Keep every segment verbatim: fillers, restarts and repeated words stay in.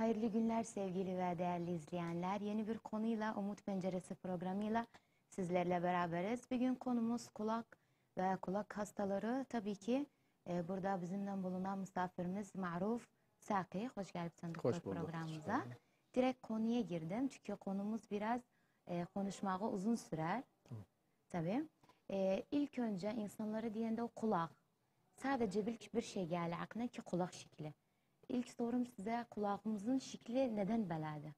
Hayırlı günler sevgili ve değerli izleyenler. Yeni bir konuyla Umut Penceresi programıyla sizlerle beraberiz. Bugün konumuz kulak ve kulak hastaları. Tabii ki e, burada bizimle bulunan misafirimiz Maruf Saki. Hoş geldin doktor programımıza. Direkt konuya girdim çünkü konumuz biraz e, konuşmağı uzun sürer. Tamam. Tabii. E, ilk önce insanlara diyende o kulak. Sadece bir, bir şey geldi aklına ki kulak şekli. İlk sorum size, kulağımızın şekli neden belədir?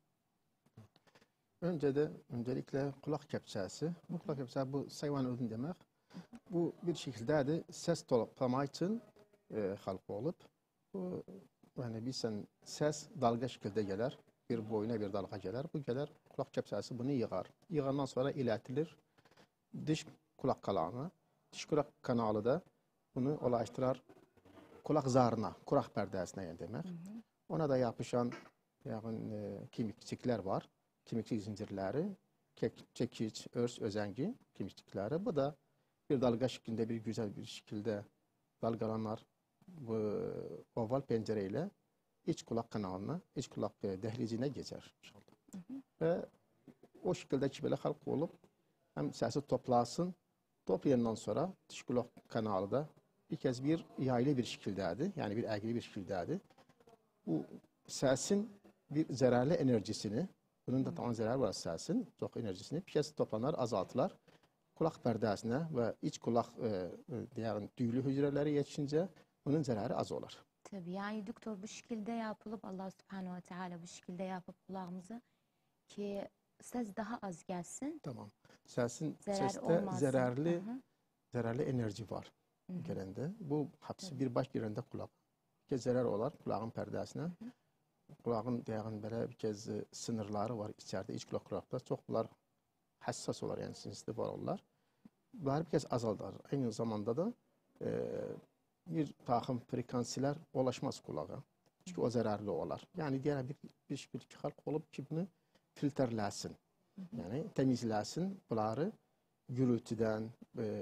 Önce de öncelikle kulak kepçesi. Bu kulak kepçesi bu sayvan ödün demek. Bu bir şekilde de ses toplama için e, halka olup bu yani bir sen ses dalga şekilde gelir. Bir boyuna bir dalga gelir. Bu gelir kulak kepçesi bunu yığar. Yığandan sonra iletilir dış kulak kanalına. Dış kulak kanalı da bunu ulaştırır kulak zarına, kulak perdesine yani demek. Hı hı. Ona da yapışan yani, e, kemikçikler var. Kemikçik zincirleri, çekiç, örs, özengi kemikçikleri. Bu da bir dalga şeklinde bir güzel bir şekilde dalgalanlar bu oval pencereyle iç kulak kanalına, iç kulak e, dehlizine geçer inşallah. Hı hı. Ve o şekildeki böyle halk olup hem sesi toplasın, toplayandan sonra dış kulak kanalı da bir kez bir yaylı bir şekildeydi. Yani bir ergili bir şekildeydi. Bu sesin bir zararlı enerjisini, bunun da tam zararı var sesin, çok enerjisini bir kez toplanır, azaltılar. Kulak perdesine ve iç kulak e, yani tüylü hücreleri yetişince bunun zararı az olur. Tabii yani doktor bu şekilde yapılıp Allah Subhanahu ve Teala bu şekilde yapıp kulağımızı ki ses daha az gelsin. Tamam. Sesin Zarar seste olmasın. zararlı, Hı hı. zararlı enerji var. Hı hı. Gelende. Bu hapsi tabii. Bir baş yerinde kulak. Bir kez zarar olar kulağın perdesine. Hı hı. Kulağın yani böyle bir kez sınırları var içeride, iç kulak kulakta. Çok bunlar hassas olar yani sensitif olurlar. Bunlar bir kez azalır. Aynı zamanda da e, bir takım frekansiler ulaşmaz kulağa. Çünkü o zararlı olar. Yani diğer bir, bir, bir halk olup ki bunu filtrelesin. Yani temizlesin bunları gürültüden e,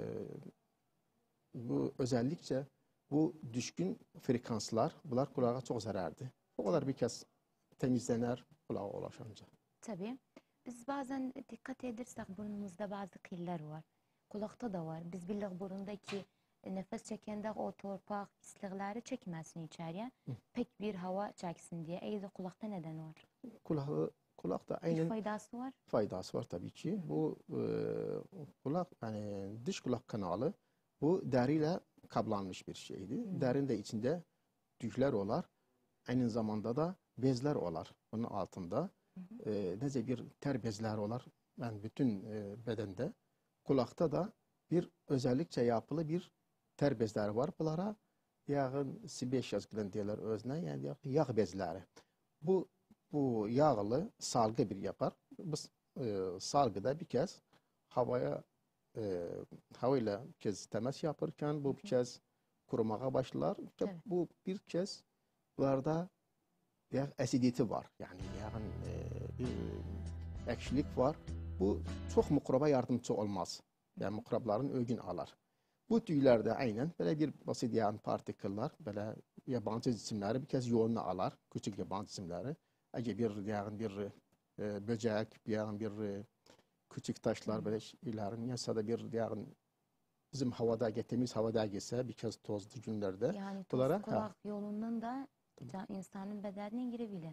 bu özellikle bu düşkün frekanslar bunlar kulağa çok zararlı. O kadar bir kez temizlenir kulağa ulaşınca. Tabii. Biz bazen dikkat edersek burnumuzda bazı killer var. Kulakta da var. Biz bildik burundaki nefes çekende o torpak pislikleri çekmesin içeriye. Hı. Pek bir hava çeksin diye. Eydi kulakta neden var? Kulağı, kulakta aynen bir faydası var. Faydası var tabii ki. Hı. Bu e, kulak yani dış kulak kanalı bu deriyle kaplanmış bir şeydi. Hı. Derin de içinde tüyler olar. Aynı zamanda da bezler olar bunun altında. Hı hı. E, nece bir ter bezleri olar. Yani bütün e, bedende. Kulakta da bir özellikçe yapılı bir ter bezleri var. Bunlara yağın sibeş yazgılan diyorlar özne. Yani yağ bezleri. Bu bu yağlı salgı bir yapar. Bu e, salgıda bir kez havaya e, havayla bir kez temas yaparken bu bir kez kurumaya başlar. Evet. Bu bir kez bunlarda bir asiditi var. Yani yani e, bir ekşilik var. Bu çok mikroba yardımcı olmaz. Yani mikrobların ögün alır. Bu tüylerde aynen böyle bir basit yani partiküller, böyle yabancı cisimleri bir kez yoğunluğu alır. Küçük yabancı cisimleri. Eğer bir yani bir e, böcek, yani bir e, küçük taşlar böyle ilerin yasa da bir yani bizim havada temiz havada geçse bir kez tozlu günlerde. Yani toz bunlara, kulak ha. yolundan da tamam. insanın bedenine girebilir.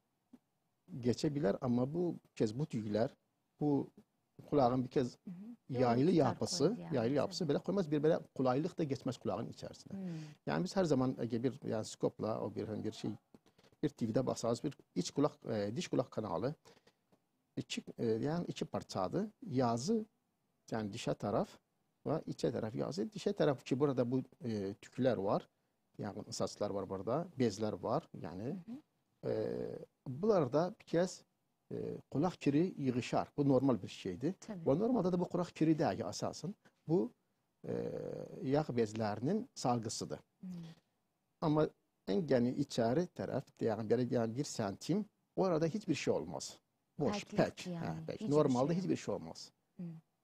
Geçebilir ama bu kez bu tüyler bu kulağın bir kez hı hı. yaylı yapısı, yani, yaylı yapısı tabii. Böyle koymaz bir böyle kolaylık da geçmez kulağın içerisine. Hmm. Yani biz her zaman bir yani skopla o bir bir şey bir T V'de bakarız bir iç kulak e, diş kulak kanalı iki e, yani iki parçadı. Yazı yani dişe taraf ve içe taraf yazı. Dişe taraf ki burada bu e, tükler var. Yani ısaslar var burada, bezler var yani. Hı hı. E, bunlar da bir kez e, kulak kiri yığışar. Bu normal bir şeydi. Tabii. Bu normalde de bu kulak kiri değil asasen. Bu e, yağ bezlerinin salgısıdır. Hmm. Ama en yani içeri taraf yani bir, yani bir santim orada hiçbir şey olmaz. Boş, pek. Yani. Ha, pek. Hiçbir normalde şey hiçbir şey olmaz. Hmm.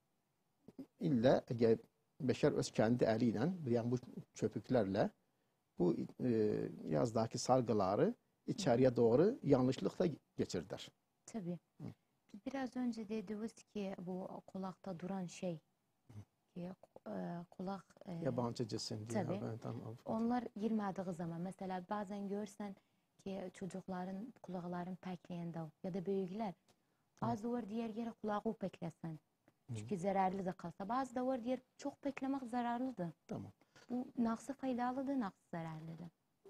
İlla eğer beşer öz kendi eliyle yani bu köpüklerle bu e, yazdaki salgıları içeriye doğru yanlışlıkla geçirdiler. Tabii. Biraz önce dediniz ki bu kulakta duran şey ki e, kulak e, Yabancı cisim diye. tabii. Ben, tamam. Onlar girmediği zaman mesela bazen görsen ki çocukların kulakların pekleyende ya da büyükler bazı var diğer yere kulağı peklesen. Çünkü zararlı da kalsa. Bazı da var diğer çok peklemek zararlıdır. Tamam. Bu nasıl faydalıdır, nasıl zararlıdır?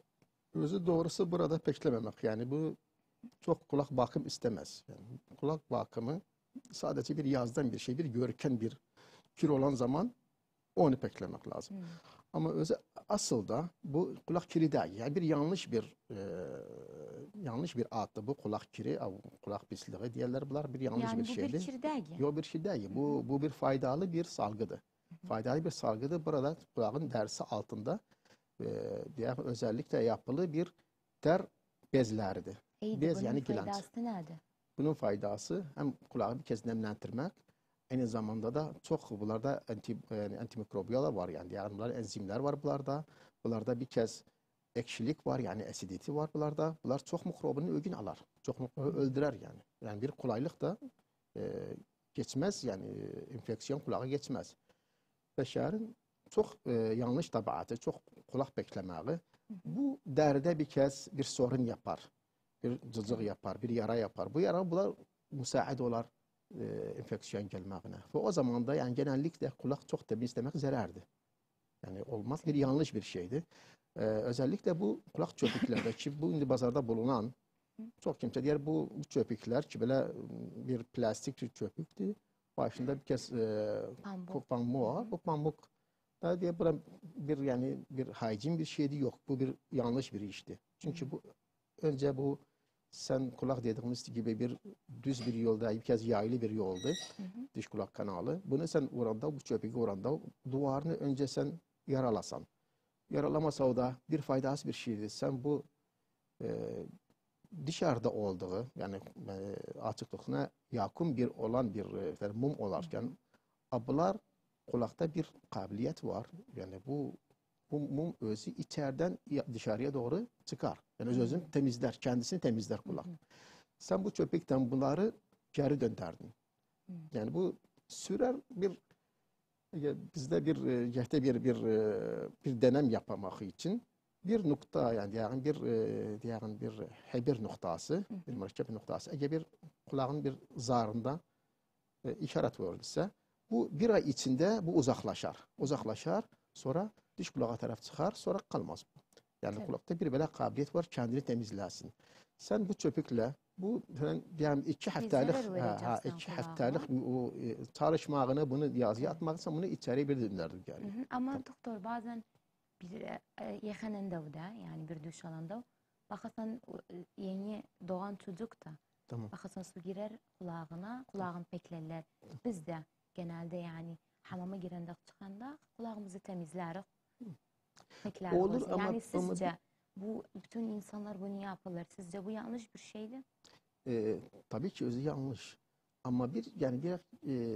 Özü doğrusu burada peklememek. Yani bu çok kulak bakım istemez. Yani kulak bakımı sadece bir yazdan bir şey, bir görken bir kir olan zaman onu peklemek lazım. Hmm. Ama özü asıl da bu kulak kiri değil. Yani bir yanlış bir e, yanlış bir adlı bu kulak kiri, kulak pisliği diyorlar. Bunlar bir yanlış Yani bir bu şeydi. bir kir değil. Yok bir şey değil. Bu, bu bir faydalı bir salgıdır. Faydalı bir salgıdır. Burada kulağın derisi altında e, diğer özellikle yapılı bir der bezleridir. İyi de Bez bunun yani gland. faydası nedir? Bunun faydası hem kulağı bir kez nemlendirmek, aynı zamanda da çok bunlarda anti, yani antimikrobiyalar var yani. Yani bunlar enzimler var bunlarda. Bunlarda bir kez ekşilik var yani asiditi var bunlarda. Bunlar çok mikrobunu ögün alar. Çok mikrobu öldürer yani. Yani bir kolaylık da e, geçmez yani e, enfeksiyon kulağa geçmez. Beşerin çok e, yanlış tabiatı, çok kulak beklemeyi bu derde bir kez bir sorun yapar. Bir cızık yapar, bir yara yapar. Bu yara bunlar müsait olar e, enfeksiyon gelmesine. Ve o zaman da yani genellikle kulak çok temizlemek zarardı. Yani olmaz bir yanlış bir şeydi. Ee, özellikle bu kulak çöpüklerde ki bu indi pazarda bulunan çok kimse diğer bu, bu çöpükler ki böyle bir plastik bir çöpüktü. Başında bir kez e, Pamuk. pamuk var. Bu pamuk da diye bura bir yani bir hijyen bir şeydi yok. Bu bir yanlış bir işti. Çünkü bu önce bu sen kulak dediğimiz gibi bir düz bir yolda bir kez yaylı bir yoldu. Hı hı. Diş kulak kanalı. Bunu sen oranda bu çöpüğü oranda duvarını önce sen yaralasan. Yaralamasa o da bir faydası bir şeydi. Sen bu e, dışarıda olduğu yani e, açıklıkına yakın bir olan bir e, mum olarken ablar kulakta bir kabiliyet var. Yani bu bu mum özü içeriden dışarıya doğru çıkar. Yani öz özünü temizler, kendisini temizler kulak. Sen bu çöpükten bunları geri dönderdin. Yani bu sürer bir bizde bir yehte bir bir bir denem yapmak için bir nokta yani yani bir yani bir hebir noktası, bir mürekkep noktası. Eğer bir kulağın bir zarında e, işaret verilirse bu bir ay içinde bu uzaklaşar. Uzaklaşar sonra dış kulağa taraf çıkar sonra kalmaz. Yani Tabii. kulakta bir böyle kabiliyet var kendini temizlesin. Sen bu çöpükle bu yani iki haftalık zarar ha, ha, vereceksin iki kulağa. haftalık o e, çalışmağını bunu yazıya atmaksa bunu içeri bir döndürdük yani. Hı hı. Ama doktor bazen bir e, yakınında da yani bir duş alanda bakasan e, yeni doğan çocuk da Tamam. bakasan su girer kulağına, kulağın peklerler. Biz de genelde yani hamama girende çıkanda kulağımızı temizleriz. Pekler Olur olsun. ama- Yani ama- sizce bu bütün insanlar bunu yapılır. Sizce bu yanlış bir şeydi? E, tabii ki özü yanlış. Ama bir yani bir e,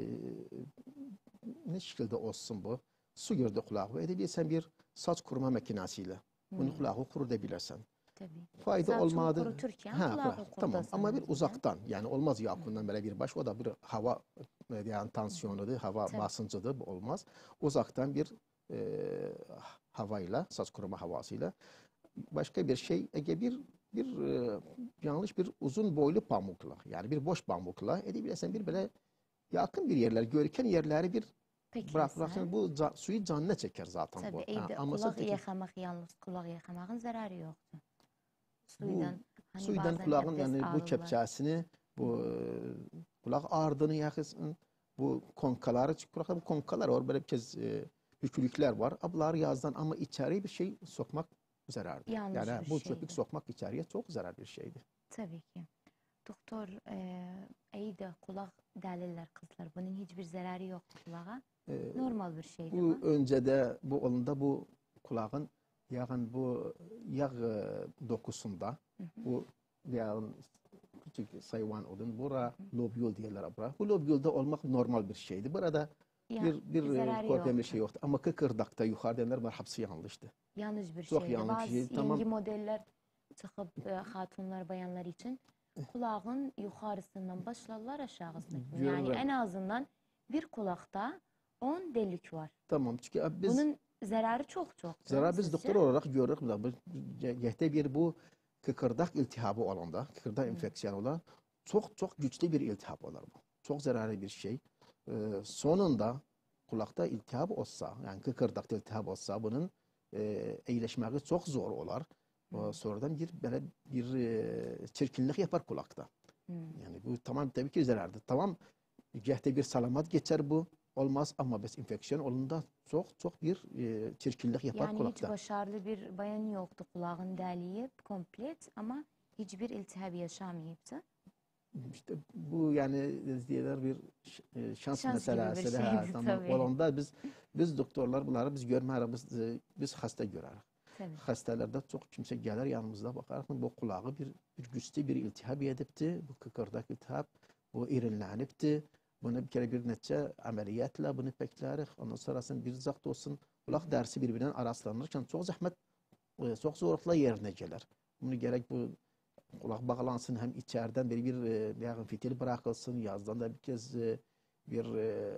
ne şekilde olsun bu? Su girdi kulağı. Edebi sen bir saç kuruma makinesiyle bunu Hmm. kulağı kurutabilirsen. Tabii. Fayda Saçı olmadı. kuruturken Ha, kulağı kulak. kurtasın Tamam ama bir diye. uzaktan yani olmaz yakından böyle bir baş o da bir hava e, yani tansiyonudur, hava Tabii. basıncıdır bu olmaz. Uzaktan bir e, havayla, saç kuruma havasıyla başka bir şey Ege bir bir e, yanlış bir uzun boylu pamukla yani bir boş pamukla edebilirsen bir böyle yakın bir yerler, görüken yerleri bir Peki bırak sen? bırakın bu za- suyu canına çeker zaten Tabii bu. iyi Ha, de ama kulak öteki- yıkamak yalnız kulak yıkamakın zararı yoktu. bu Suydan hani suydan bazen kulağın abdest yani bu alırlar. kepçesini bu e, kulak ağrıdığını yakısın. Bu konkaları kulakta bu konkalar var böyle bir kez e, bükülükler var. Ablar yazdan ama içeriye bir şey sokmak zararlı. Yanlış Yani bir bu şeydi. çöpük sokmak içeriye çok zarar bir şeydi. Tabii ki. Doktor e, iyi de kulak delirler kızlar. Bunun hiçbir zararı yok kulağa. E, Normal bir şeydi Bu bu. öncede bu olunda bu kulağın yağın bu yağ e, dokusunda bu yağın küçük sayıvan olun. Bura lobül diyorlar bura. Bu lobülde olmak normal bir şeydi. Burada Ya, bir bir bir zararı problem bir yoktu. şey yoktu. Ama kıkırdakta yukarıda var hepsi yanlıştı. Yanlış bir Çok şeydi. yanlış bir Bazı şey. yeni Tamam. modeller çıkıp e, hatunlar, bayanlar için kulağın yukarısından başlarlar aşağısına. Yani Görürüm. en azından bir kulakta on delik var. Tamam. Çünkü e, biz Bunun zararı çok çok. zarar biz sizce? doktor olarak görürük. Bu bu- yehte bir bu kıkırdak iltihabı olanda, kıkırdak enfeksiyonu olan çok çok güçlü bir iltihap olur bu. Çok zararlı bir şey. Ee, sonunda kulakta iltihap olsa, yani kıkırdakta iltihap olsa bunun e, iyileşmesi çok zor olur. O, sonradan bir böyle bir e, çirkinlik yapar kulakta. Hmm. Yani bu tamam tabii ki zararlı. Tamam, yehte bir salamat geçer bu. Olmaz ama biz enfeksiyon olunda çok çok bir e, çirkinlik yapar Yani hiç kulakta. başarılı bir bayan yoktu kulağın deliyip komplet ama hiçbir iltihap yaşamayıptı. İşte bu yani diyorlar bir ş- e, şans, Şans gibi bir meselesi. şeydi Ha, tamam. tabii. Olanda biz biz doktorlar bunları biz görmeyiz, biz, e, biz hasta görürük. Tabii. Hastalarda çok kimse gelir yanımızda bakar bu kulağı bir, bir güçlü bir iltihap edipti. Bu kıkırdak iltihap, bu irinlenipti. Bunu bir kere bir netçe ameliyatla bunu beklerik. Ondan sonrasında bir zakt olsun. Kulak dersi birbirinden araslanırken çok zahmet, e, çok zorlukla yerine gelir. Bunu gerek bu kulak bağlansın hem içeriden bir bir e, yani fitil bırakılsın, yazdan da bir kez e, bir e,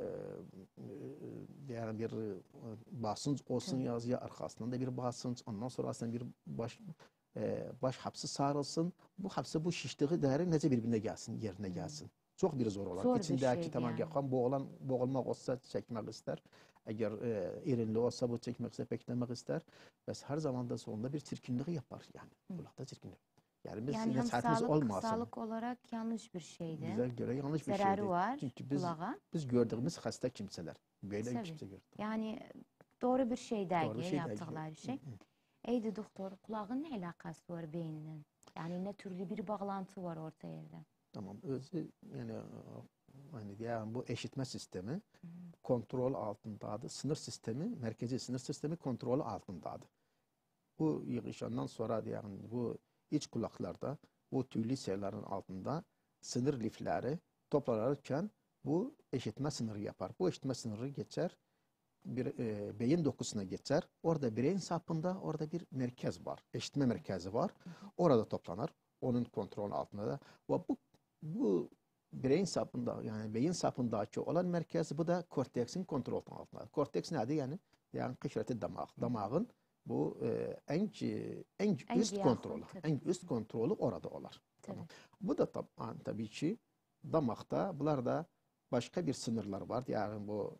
e, yani bir e, basınç olsun Tabii. yazıya, arkasından da bir basınç, ondan sonra aslında bir baş e, baş hapsi sarılsın. Bu hapsi bu şiştiği değeri nece birbirine gelsin, yerine gelsin. Çok bir zor olan. Zor bir İçindeki şeydi tamam yani. yakan boğulan boğulmak olsa çekmek ister. Eğer e, irinli olsa bu çekmek ise beklemek ister. Ve her zaman da sonunda bir çirkinlik yapar yani. Kulakta çirkinlik. Yani biz Yani hem nasihatimiz sağlık, olmasın. sağlık olarak yanlış bir şeydi. Bize göre yanlış bir Zararı şeydi. var Çünkü biz kulağa. biz gördüğümüz hasta kimseler. Böyle Tabii. kimse gördük. Yani doğru bir şey değil Doğru bir şey değil. yaptıkları şey. Eydi doktor, kulağın ne alakası var beynin? Yani ne türlü bir bağlantı var ortaya? Tamam. Özü yani hani yani bu eşitme sistemi kontrol altındadır. Sınır sistemi, merkezi sınır sistemi kontrol altındadır. Bu yığışandan sonra yani bu iç kulaklarda bu tüylü serilerin altında sınır lifleri toplanırken bu eşitme sınırı yapar. Bu eşitme sınırı geçer bir e, beyin dokusuna geçer. Orada beyin sapında orada bir merkez var. Eşitme merkezi var. Orada toplanır. Onun kontrol altında da. Ve bu bu beyin sapında yani beyin sapındaki olan merkez bu da korteksin kontrol altında. Korteks nedir yani? Yani kışreti damak. Damağın bu e, en en En üst yakın, kontrolü, tabii. en üst kontrolü orada olur. Tamam. Bu da tab tabii ki damakta bunlar da başka bir sınırlar var. Yani bu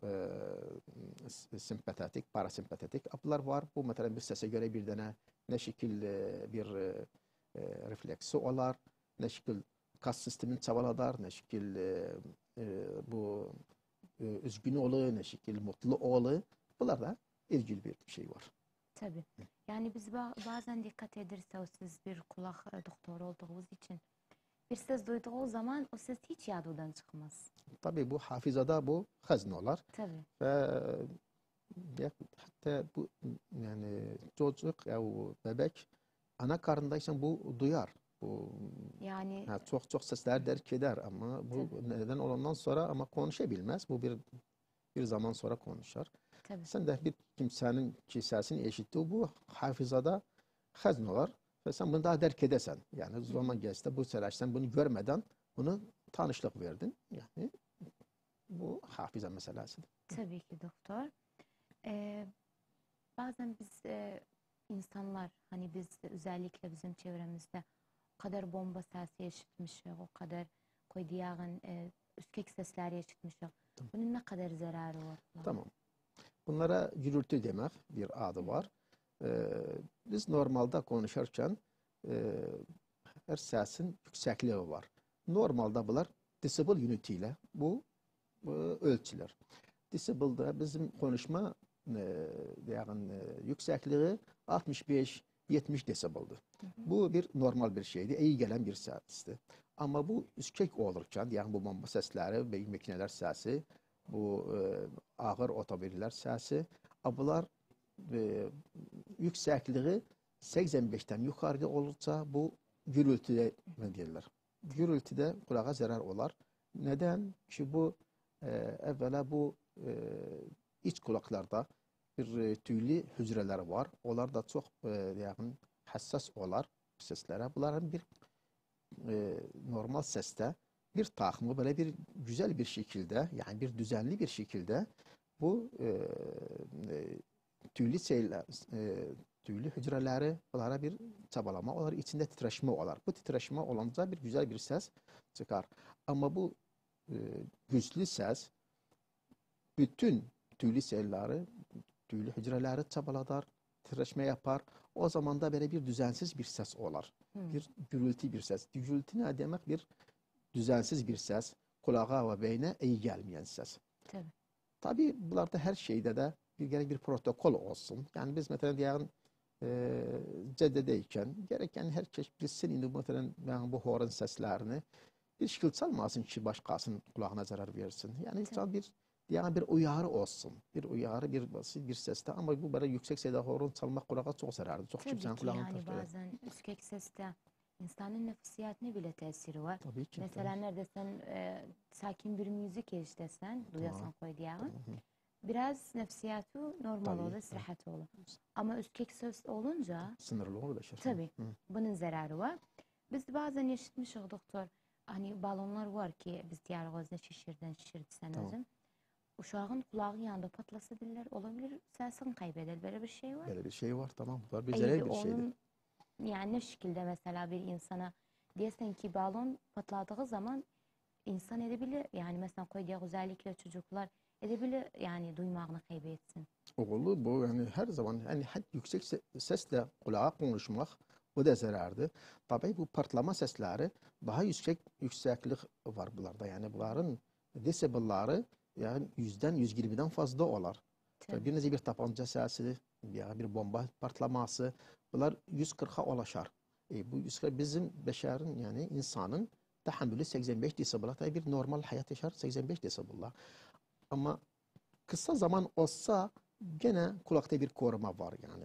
e, sempatetik, parasempatetik apılar var. Bu mesela bir sese göre bir tane ne şekil e, bir e, e, refleksi olar, ne şekil kas sistemin çabaladar, ne şekil e, e, bu e, üzgün olu, ne şekil mutlu olu. Bunlar da ilgili bir şey var. Tabii. Yani biz ba- bazen dikkat edersek siz bir kulak e, doktoru olduğunuz için bir ses duyduğunuz zaman o ses hiç yadından çıkmaz. Tabii bu hafızada bu hazinolar Tabii. ve ya, hatta bu yani çocuk ya bebek ana karnındaysan bu duyar. Bu Yani ha, çok çok sesler derk eder ama bu Tabii. neden olandan sonra ama konuşabilmez. Bu bir bir zaman sonra konuşar. tabii. Sen de bir kimsenin ki sesini eşittiği bu hafızada hazinolar ve sen bunu daha derk edesen. Yani zaman geçti bu sefer sen bunu görmeden bunu tanışlık verdin. Yani bu hafıza meselesi. Tabii ki doktor. Ee, bazen biz e, insanlar hani biz özellikle bizim çevremizde o kadar bomba sesi işitmişiz, o kadar koydiyağın e, üskek sesler işitmişiz. Bunun ne kadar zararı var? Tamam. Bunlara gürültü demek bir adı var. Ee, biz normalde konuşurken e, her sesin yüksekliği var. Normalde bunlar decibel unit ile bu, bu ölçüler. Decibel'da bizim konuşma e, yani e, yüksekliği altmış beş yetmiş decibel'di. Bu bir normal bir şeydi. İyi gelen bir sesti. Ama bu üskek olurken yani bu bomba sesleri, beyin makineler sesi, bu e, ağır otomobiller sesi, bunlar e, yüksekliği seksen beşten yukarıda olursa bu gürültüde ne derler? Gürültüde kulağa zarar olar. Neden? Ki bu e, evvela bu e, iç kulaklarda bir e, tüylü hücreler var. Onlar da çok e, yani hassas olar. seslere. Bunların bir e, normal seste bir takımı böyle bir güzel bir şekilde, yani bir düzenli bir şekilde bu e, e, tüylü şeyler, e, tüylü hücreleri onlara bir çabalama, onlar içinde titreşme olar. Bu titreşme olunca bir güzel bir ses çıkar. Ama bu e, güçlü ses bütün tüylü şeyleri, tüylü hücreleri çabaladar, titreşme yapar. O zaman da böyle bir düzensiz bir ses olar. Hmm. Bir gürültü bir ses. Gürültü ne demek? Bir düzensiz bir ses. Kulağa ve beyne iyi gelmeyen ses. Tabii. Tabii bunlarda her şeyde de bir gerek bir protokol olsun. Yani biz mesela diyelim e, ceddedeyken gerek yani herkes bilsin indi mesela yani bu horun seslerini bir şekilde çalmasın ki başkasının kulağına zarar versin. Yani Tabii. bir yani bir uyarı olsun. Bir uyarı, bir basit bir seste ama bu böyle yüksek sesle horon çalmak kulağa çok zararlı. Çok Tabii kimsenin ki kulağını yani taşıyor. bazen üskek seste insanın nefsiyatine bile tesiri var. Tabii ki. Mesela nerede sen e, sakin bir müzik eşlesen, duyasan koy diyelim. Tamam. Biraz nefsiyatı normal Tabii, olur, evet. sıhhat olur. Ama üskek söz olunca Sınırlı olur da şey. tabii Hı. bunun zararı var. Biz bazen yaşatmışız doktor. Hani balonlar var ki biz diğer ağzına şişirden şişirdi sen Tamam. özün. Uşağın kulağı yanında patlasa diller olabilir. Sesini kaybeder. Böyle bir şey var. Böyle bir şey var, tamam. Bu da bir İyi zararlı de bir şeydir. onun yani ne şekilde mesela bir insana diyorsun ki balon patladığı zaman insan edebilir yani mesela koyduğu özellikle çocuklar edebilir yani duymağını kaybetsin. Oğlu bu yani her zaman yani hep yüksek se- sesle kulağa konuşmak bu da zarardı. Tabii bu patlama sesleri daha yüksek yükseklik var bunlarda. Yani bunların desibelleri yani yüzden yüz yirmiden fazla olar. Tabii. Bir nezi bir tapanca sesi, ya bir bomba patlaması bunlar yüz kırka ulaşar. E, bu yüz kırk bizim beşerin yani insanın tahammülü seksen beş desibel. Tabii bir normal hayat yaşar seksen beş desibel. Ama kısa zaman olsa gene kulakta bir koruma var yani.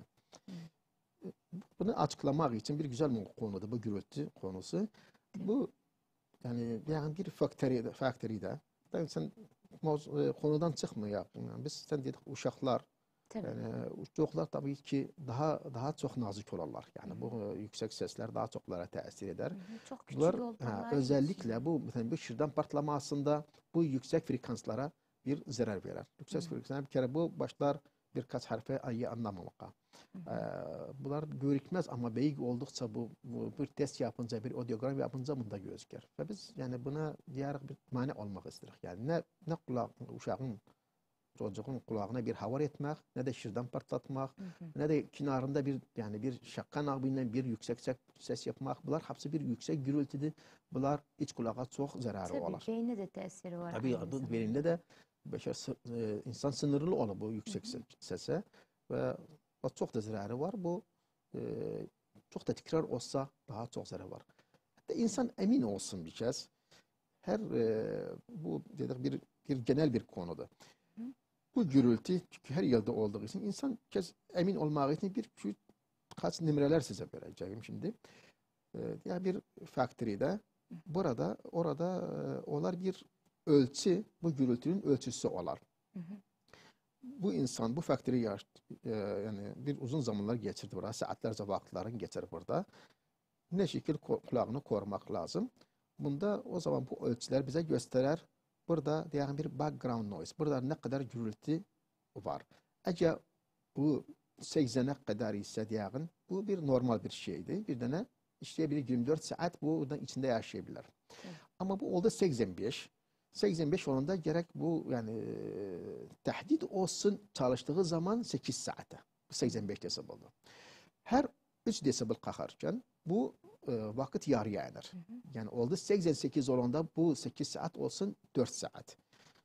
Hı. Bunu açıklamak için bir güzel bir konuda bu gürültü konusu. Bu yani yani bir faktöri faktöride ben sen moz- e, konudan çıkmıyor. Yani biz sen dedik uşaklar Tabii. yani uşaklar tabii ki daha daha çok nazik olurlar. Yani bu e, yüksek sesler daha çoklara tesir eder. Hı hı. Çok küçük Bunlar ha, oldular. özellikle bu mesela bu şırdan patlamasında bu yüksek frekanslara bir zarar verir. Yüksek Hı. frekanslar bir kere bu başlar birkaç harfe ayı anlamamaka. Ee, bunlar görükmez ama beyik oldukça bu, bu bir test yapınca bir audiogram yapınca bunda gözükür. Ve biz yani buna diğer bir mani olmak istedik. Yani ne ne kulak uşağın çocuğun kulağına bir havar etmek, ne de şırdan patlatmak, Hı hı. ne de kenarında bir yani bir şakkan ağabeyinle bir yüksek ses, ses yapmak. Bunlar hepsi bir yüksek gürültüdür. Bunlar iç kulağa çok zararı Tabii olur. beyne de tesiri var Tabii aynı bu zamanda. verinde de beşer sı- e, insan sınırlı olur bu yüksek Hı hı. se- sese ve o çok da zararı var. Bu e, çok da tekrar olsa daha çok zararı var. Hatta insan emin olsun bir kez. Her e, bu dedik bir bir genel bir konuda. Hı. Bu gürültü çünkü her yerde olduğu için insan kez emin olmak için bir küçük kaç nümereler size vereceğim şimdi. E, yani bir factory'de burada orada e, olar bir ölçü bu gürültünün ölçüsü olar. Hı hı. Bu insan bu factory yaş, e, yani bir uzun zamanlar geçirdi burada. Saatlerce vaktlerini geçirir burada. Ne şekil ko- kulağını korumak lazım. Bunda o zaman bu ölçüler bize gösterir. Burada diyelim bir background noise. Burada ne kadar gürültü var. Eğer bu seksene kadar ise diyelim bu bir normal bir şeydi. Bir tane işleyebilir yirmi dört saat bu da içinde yaşayabilir. Evet. Ama bu oldu seksen beş. seksen beş olanda gerek bu yani e, tehdit olsun çalıştığı zaman sekiz saate. seksen beş desibel'da. Her üç desibel kalkarken bu e, vakit yarıya iner. Hı hı. Yani oldu seksen sekiz olanda bu sekiz saat olsun dört saat.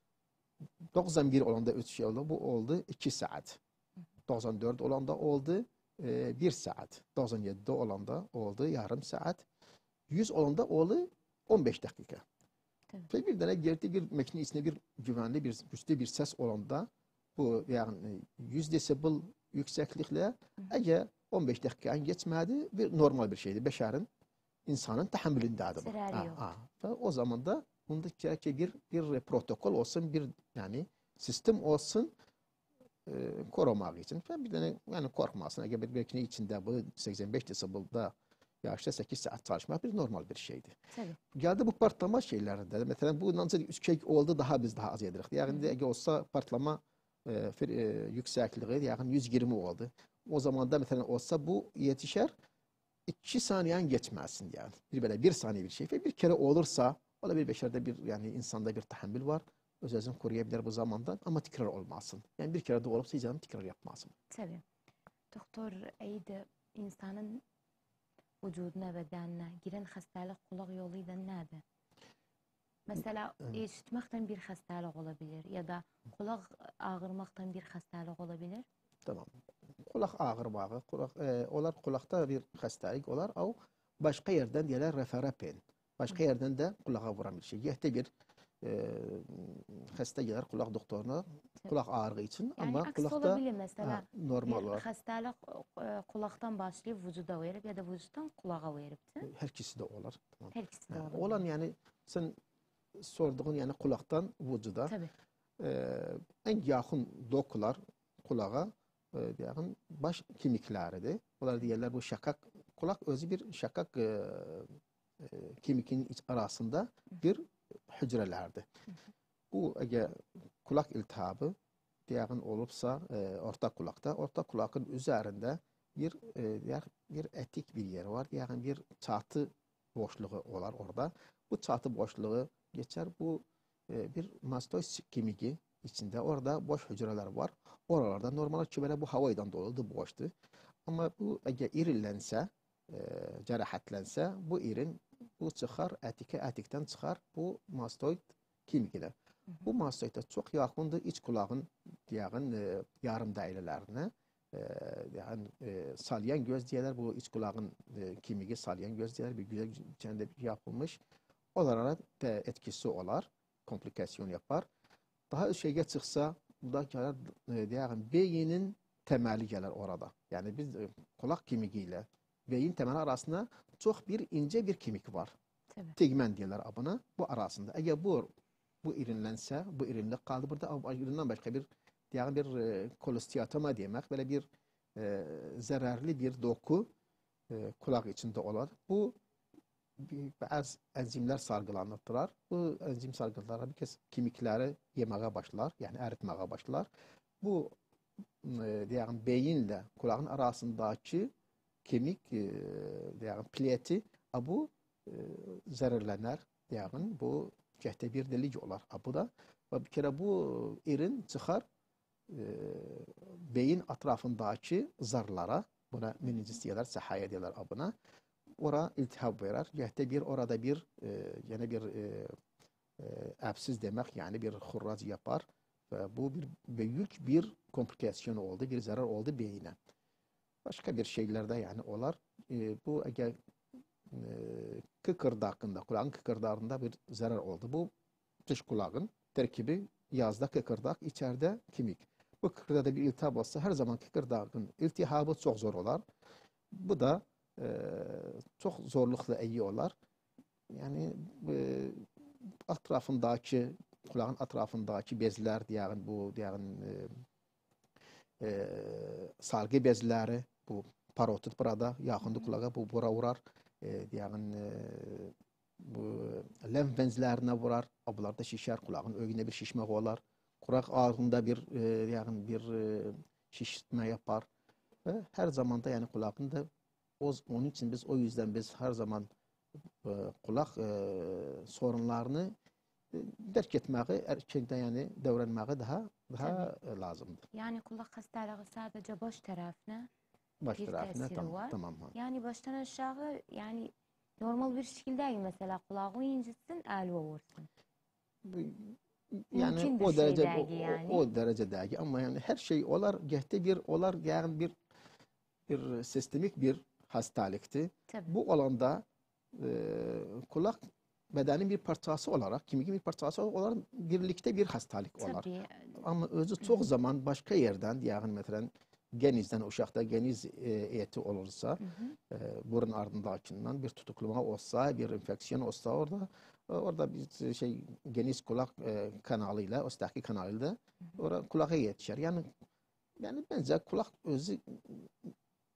doksan bir olanda üç şey oldu bu oldu iki saat. doksan dört olanda oldu e, bir saat. doksan yedi olanda oldu yarım saat. yüz olanda oldu on beş dakika. Tabii. Ve bir tane gerçi bir makine içinde bir güvenli bir güçlü bir ses olanda bu yani yüz desibel yükseklikle eğer on beş dakika geçmedi bir normal bir şeydi. Beşerin insanın tahammülündedir bu. Zararı Ha, yok. ha. Ve o zaman da bunda gerekli bir bir protokol olsun bir yani sistem olsun e, korumak için. Ve bir tane yani korkmasın. Eğer bir makine içinde bu seksen beş desibel'da Yağışta sekiz saat çalışmak bir normal bir şeydi. Tabii. Geldi bu partlama şeylerinde. Mesela bu nasıl üç şey oldu daha biz daha az yedirik. Yani eğer olsa partlama e, fir, e, yüksekliği yani yüz yirmi oldu. O zaman da mesela olsa bu yetişer iki saniyen geçmezsin yani. Bir böyle bir saniye bir şey. Ve bir kere olursa o da bir beşerde bir yani insanda bir tahammül var. Öz-özünü koruyabilir bu zamandan ama tekrar olmasın. Yani bir kere de olursa hiç tekrar yapmasın. Tabii. Doktor Eydi insanın vücuduna, bedenine giren hastalık kulak yoluyla nerede? Mesela işitmekten bir hastalık olabilir ya da kulak ağrımaktan bir hastalık olabilir. Tamam. Kulak ağrımağı, kulak, e, olar kulakta bir hastalık olar ama başka yerden diyeler referapen. Başka yerden de kulağa vuran bir şey. Yehte bir e, hasta gelir kulak doktoruna kulak ağrı için Yani ama aksi kulakta olabilir mesela ha, normal bir var. hastalık e, kulaktan başlayıp vücuda verip ya da vücuttan kulağa verip de. Her ikisi de olur. Tamam. Her ikisi de Ha, olabilir. olan yani sen sorduğun yani kulaktan vücuda Tabii. e, en yakın dokular kulağa e, yani baş kemikleridir. Bunlar diyorlar bu şakak kulak özü bir şakak e, e, kemikin iç arasında bir hücrelerdir. Bu eğer kulak iltihabı diğerin olursa e, orta kulakta orta kulakın üzerinde bir e, bir etik bir yer var. Yani bir çatı boşluğu olar orada. Bu çatı boşluğu geçer. Bu e, bir mastoid kemiği içinde orada boş hücreler var. Oralarda normal böyle bu havaydan doludur boştu. Ama bu eğer irilense e, cerahatlense bu irin bu çıkar etike etikten çıkar bu mastoid kemiğine. Bu mastoiddə çox yaxındır iç qulağın deyəğin e, yarım dairələrinə. E, yəni e, salyan göz deyirlər bu iç qulağın e, kemiği salyan göz deyirlər bir güzel içində yapılmış. Onlara da etkisi olar, komplikasyon yapar. Daha şeyə çıxsa bu da gələr e, deyəğin beynin təməli gələr orada. Yəni biz e, qulaq kemiği ilə beyin təməli arasında çox bir ince bir kemik var. Tabii. Tegmen deyirlər abına bu arasında. Əgər bu bu irinlense, bu irinlik kaldı burada irinden başka bir yani bir e, kolostiyatoma demek böyle bir e, zararlı bir doku e, kulak içinde olan bu bazı enzimler salgılanırlar. Bu enzim salgıları bir kez kemikleri yemeye başlar yani eritmeye başlar. Bu e, yani beyinle kulağın arasındaki kemik e, yani pleti bu e, zararlanır yani bu cəhdə bir delik olar. Bu da və bir kere bu irin çıxar e, beyin atrafındaki zarlara, buna meningitis deyirlər, səhaya deyirlər abına. Ora iltihab verir. Cəhdə bir orada bir e, yine bir e, e, əbsiz demək, yani bir xurrac yapar və bu bir büyük bir komplikasyon oldu, bir zarar oldu beyine. Başka bir şeylerde yani olar. E, bu eğer kıkırdağında, kulağın kıkırdağında bir zarar oldu. Bu dış kulağın terkibi yazda kıkırdak, içeride kemik. Bu kıkırdağda bir iltihap olsa her zaman kıkırdağın iltihabı çok zor olar. Bu da e, çok zorlukla iyi olar. Yani e, atrafındaki, kulağın atrafındaki bezler diyelim bu diyelim e, e, salgı bezleri, bu parotid burada yakında kulağa bu bura vurar. E, yani e, bu lenf benzlerine vurar. Ablarda şişer, kulağın öğünde bir şişme olar. Kulak ağzında bir e, yani bir e, şişme yapar. Ve her zaman da yani kulağında o, onun için biz o yüzden biz her zaman e, kulak e, sorunlarını e, derk etmeyi, erkekten yani davranmayı daha daha e, lazımdır. Yani kulak hastalığı sadece baş tarafına Baş bir tarafına tesiri tamam, var. tamam. Yani baştan aşağı yani normal bir şekilde mesela kulağı incitsin, elva vursun. Yani Mümkün o bir derece şey o, değil yani. o, o derecedeki ama yani her şey olar gehte bir olar yani bir bir sistemik bir hastalıktı. Tabii. Bu alanda e, kulak bedenin bir parçası olarak, kemiğin bir parçası olarak birlikte bir hastalık olar. Tabii. Ama özü çok zaman başka yerden yani mesela genizden uşakta geniz e, eti olursa Hı hı. e, burun ardındakinden bir tutuklama olsa, bir enfeksiyon olsa orada orada bir şey geniz kulak e, kanalıyla, ostaki kanalıyla orada kulağa yetişer. Yani yani bence kulak özü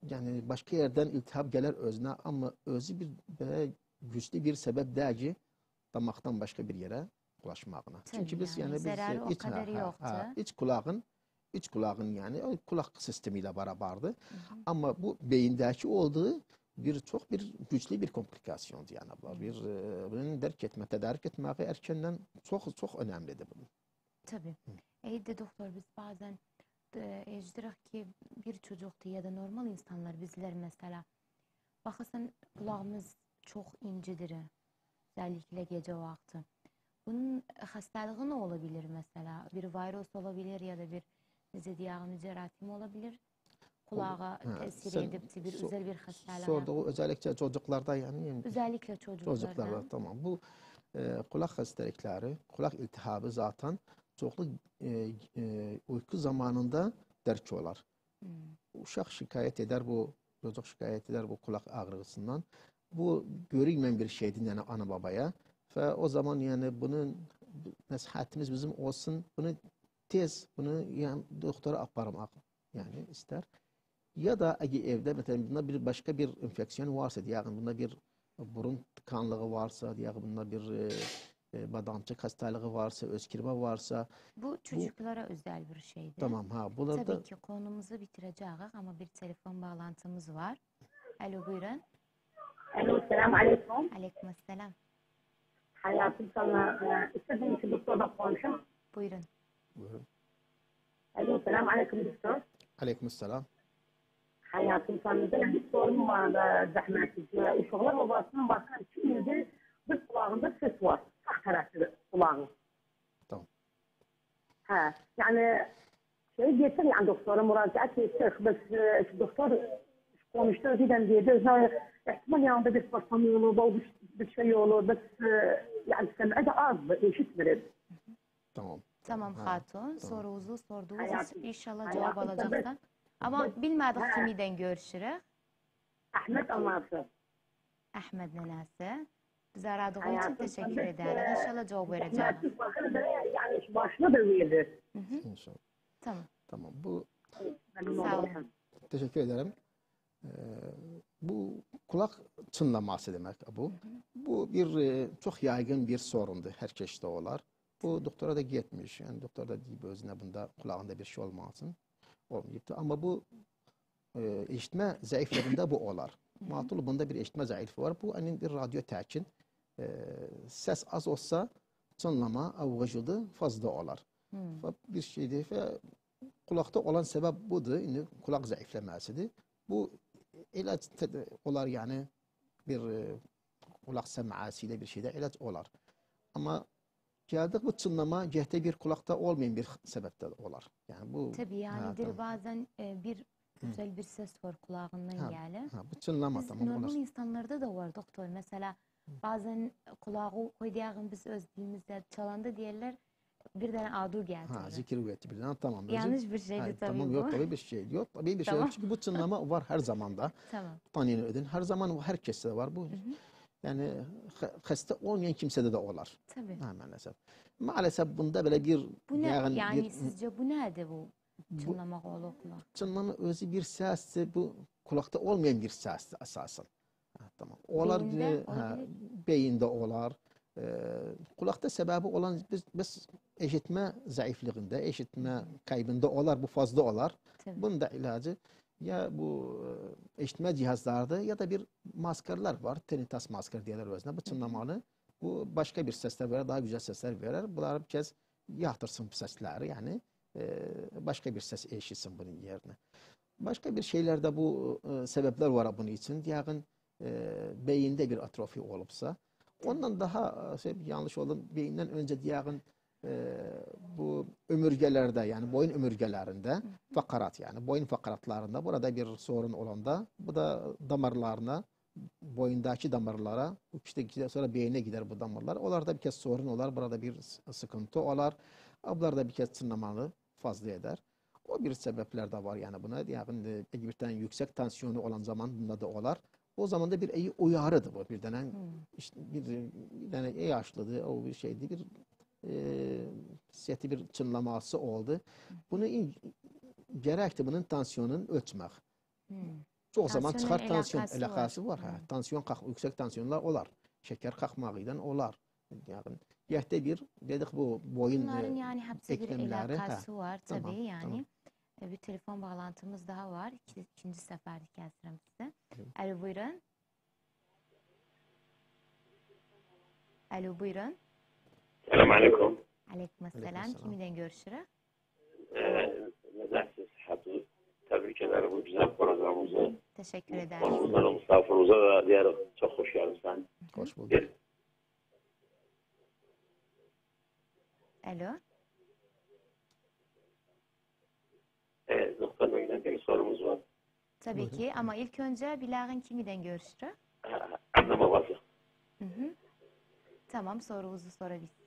yani başka yerden iltihap gelir özüne ama özü bir böyle güçlü bir sebep değil ki damaktan başka bir yere ulaşmağına. Tabii Çünkü biz yani yani biz zararı e, o iç, ha, kadarı ha, yoktu. ha, iç kulağın iç kulağın yani o kulak sistemiyle beraberdi. Hı hı. Ama bu beyindeki olduğu bir çok bir güçlü bir komplikasyondu yani bu. Bir e, bunun derk etme, tedarik etmeyi erkenden çok çok önemlidir bunun. Tabii. İyi de doktor biz bazen e, ecdirak ki bir çocuktu ya da normal insanlar bizler mesela bakasın kulağımız çok incidir. Özellikle gece vakti. Bunun hastalığı ne olabilir mesela? Bir virüs olabilir ya da bir bize diyagnoz ceratim olabilir. Kulağa Ha, tesir sen edip de bir so- özel bir hastalığa. sorduğu özellikle çocuklarda yani Özellikle çocuklarda. çocuklarda tamam. Bu e, kulak hastalıkları, kulak iltihabı zaten çoğunluk e, e, uyku zamanında derk olar. Hmm. Uşaq şikayet eder bu, çocuk şikayet eder bu kulak ağrısından. Bu görünmeyen bir şeydir yani ana babaya. Ve o zaman yani bunun nasihatimiz bizim olsun. Bunu tez, bunu yani doktora aparmak yani ister. Ya da eğer evde mesela bunda bir başka bir enfeksiyon varsa, yani bunda bir burun tıkanlığı varsa, yani bunda bir e, e, badamcık hastalığı varsa, öskürme varsa, Bu çocuklara özel bir şeydi. tamam ha bunlar da Tabii ki konumuzu bitireceğiz ama bir telefon bağlantımız var. Alo buyurun. Alo, selam aleyküm. Aleykümselam. Hayatım sana e, istediğim için doktorla konuşayım. Buyurun. buyurun. Alo, selam aleyküm doktor. Aleykümselam. Hayatım sana benim bir sorunum var da zahmetsiz. Uşaklar babasının bakar içinde bir kulağında ses var. Sağ tarafı kulağın. Tamam. Ha, yani şey getir yani doktora müracaat ettik. Biz e, doktor konuştu ödeden diye de ihtimal yanında bir patlama olur, bir, bir şey olur. Biz e, yani sen de az eşitmiriz. Tamam. Tamam Ha, hatun. tamam. Sorunuzu sorduğunuz Hayatım. inşallah Hayatım, cevap tabii. alacaksın. Ama bilmedik Ha. kimiden görüşürüz. Ahmet anlatsın. Ahmet nenesi. Bizi aradığın için Hayatım, teşekkür tabii. ederim. İnşallah cevap vereceğim. Ahmet'in bakır da yani başına da verdi. Hı hı. İnşallah. Tamam. Tamam. Bu Benim Sağ oğlum. olun. teşekkür ederim. Ee, bu kulak çınlaması demek bu. Bu bir e, çok yaygın bir sorundur. Herkeste olar. Bu doktora da gitmiş. Yani doktor da deyip özüne bunda kulağında bir şey olmasın. Olmayıptı. Ama bu e, işitme zayıflarında bu olar. Matul bunda bir işitme zayıfı var. Bu hani bir radyo tekin. E, ses az olsa çınlama av vücudu fazla olar. Hmm. Ve bir şeydir ve kulakta olan sebep budur. Yani kulak zayıflamasıdır. Bu ilaç olar yani bir e, kulak semasiyle bir şeyde ilaç olar. Ama geldik bu çınlama cehte bir kulakta olmayan bir sebepte olar. Yani bu Tabii yani ha, dir tamam. bazen e, bir güzel bir ses var kulağından Ha, gelir. ha, bu çınlama Biz tamam normal olar. insanlarda da var doktor. Mesela bazen kulağı koyduğun biz öz dilimizde çalanda diyorlar birden adu Ha, getirir. zikir üyeti birden tamam. özür- Yanlış bir şeydi Ha, tabii tamam, bu. yok tabii bir şey yok. Tabii bir şey Tamam. yok. Çünkü bu çınlama var her zamanda. Tamam. Tanıyın ödün. Her zaman herkeste var bu. Yani ha- hasta olmayan kimsede de olar. Tabii. Ha, maalesef. Maalesef bunda böyle bir Bu ne yani, yani bir, sizce bu nerede bu bu çınlamak oğlu kulak? çınlama özü bir sessi, bu kulakta olmayan bir sessi asasen. Ha, tamam. Olar Beyinde e, ha, olabilir. beyinde olar. E, kulakta sebebi olan biz, biz eşitme zayıflığında, eşitme kaybında olar, bu fazla olar. Tabii. Bunun da ilacı ya bu e, eşitme cihazlarda ya da bir maskerler var. Tinnitus masker diyorlar özüne. Bu çınlamalı. Bu başka bir sesler verir, daha güzel sesler verir. Bunlar bir kez yahtırsın bu sesleri yani. e, başka bir ses eşitsin bunun yerine. Başka bir şeylerde bu e, sebepler var bunun için. Yani e, beyinde bir atrofi olupsa. Ondan daha e, şey, yanlış oldum. Beyinden önce diyagın e, bu ömürgelerde yani boyun ömürgelerinde fakarat yani boyun fakaratlarında burada bir sorun olanda bu da damarlarına boyundaki damarlara işte sonra beyine gider bu damarlar. Onlarda bir kez sorun olar. Burada bir sıkıntı olar. Bunlarda bir kez çınlamalı fazla eder. O bir sebepler de var yani buna. Yani bir tane yüksek tansiyonu olan zaman bunda da olar. O zaman da bir iyi uyarıdır bu. Bir tane Hmm. işte bir, bir tane yaşlıdı o bir şeydi bir e, siyeti bir çınlaması oldu. Bunu in, gerekti bunun tansiyonunu ölçmek. Hmm. Çox zaman Tansiyonla çıxar tansiyon əlaqəsi əlaqəsi var. var. Hə, tansiyon qalx, yüksək tansiyonlar olar. Şəkər qalxmağıyla olar. Yəni yəhdə bir dedik bu boyun Bunların yani hepsi bir eklemləri, alakası hə, var tabii tamam, yani. tamam. E, Bir telefon bağlantımız daha var. İki, ikinci seferde kesirim size. Alo buyurun. Alo buyurun. Selamünaleyküm. Aleykümselam. Aleykümselam. Kimden görüşürüz? Ee, Nezahat sıhhati tebrik ederim bu güzel programımızı. Teşekkür ederim. Konumuzdan misafirimize de diğer çok hoş geldin sen. Hoş bulduk. Bir, Alo. e, Doktor Bey'den bir sorumuz var. Tabii Buyurun. ki ama ilk önce Bilağ'ın kimden görüşürüz? Ee, Anne babası. Hı hı. Tamam sorunuzu sorabilirsiniz.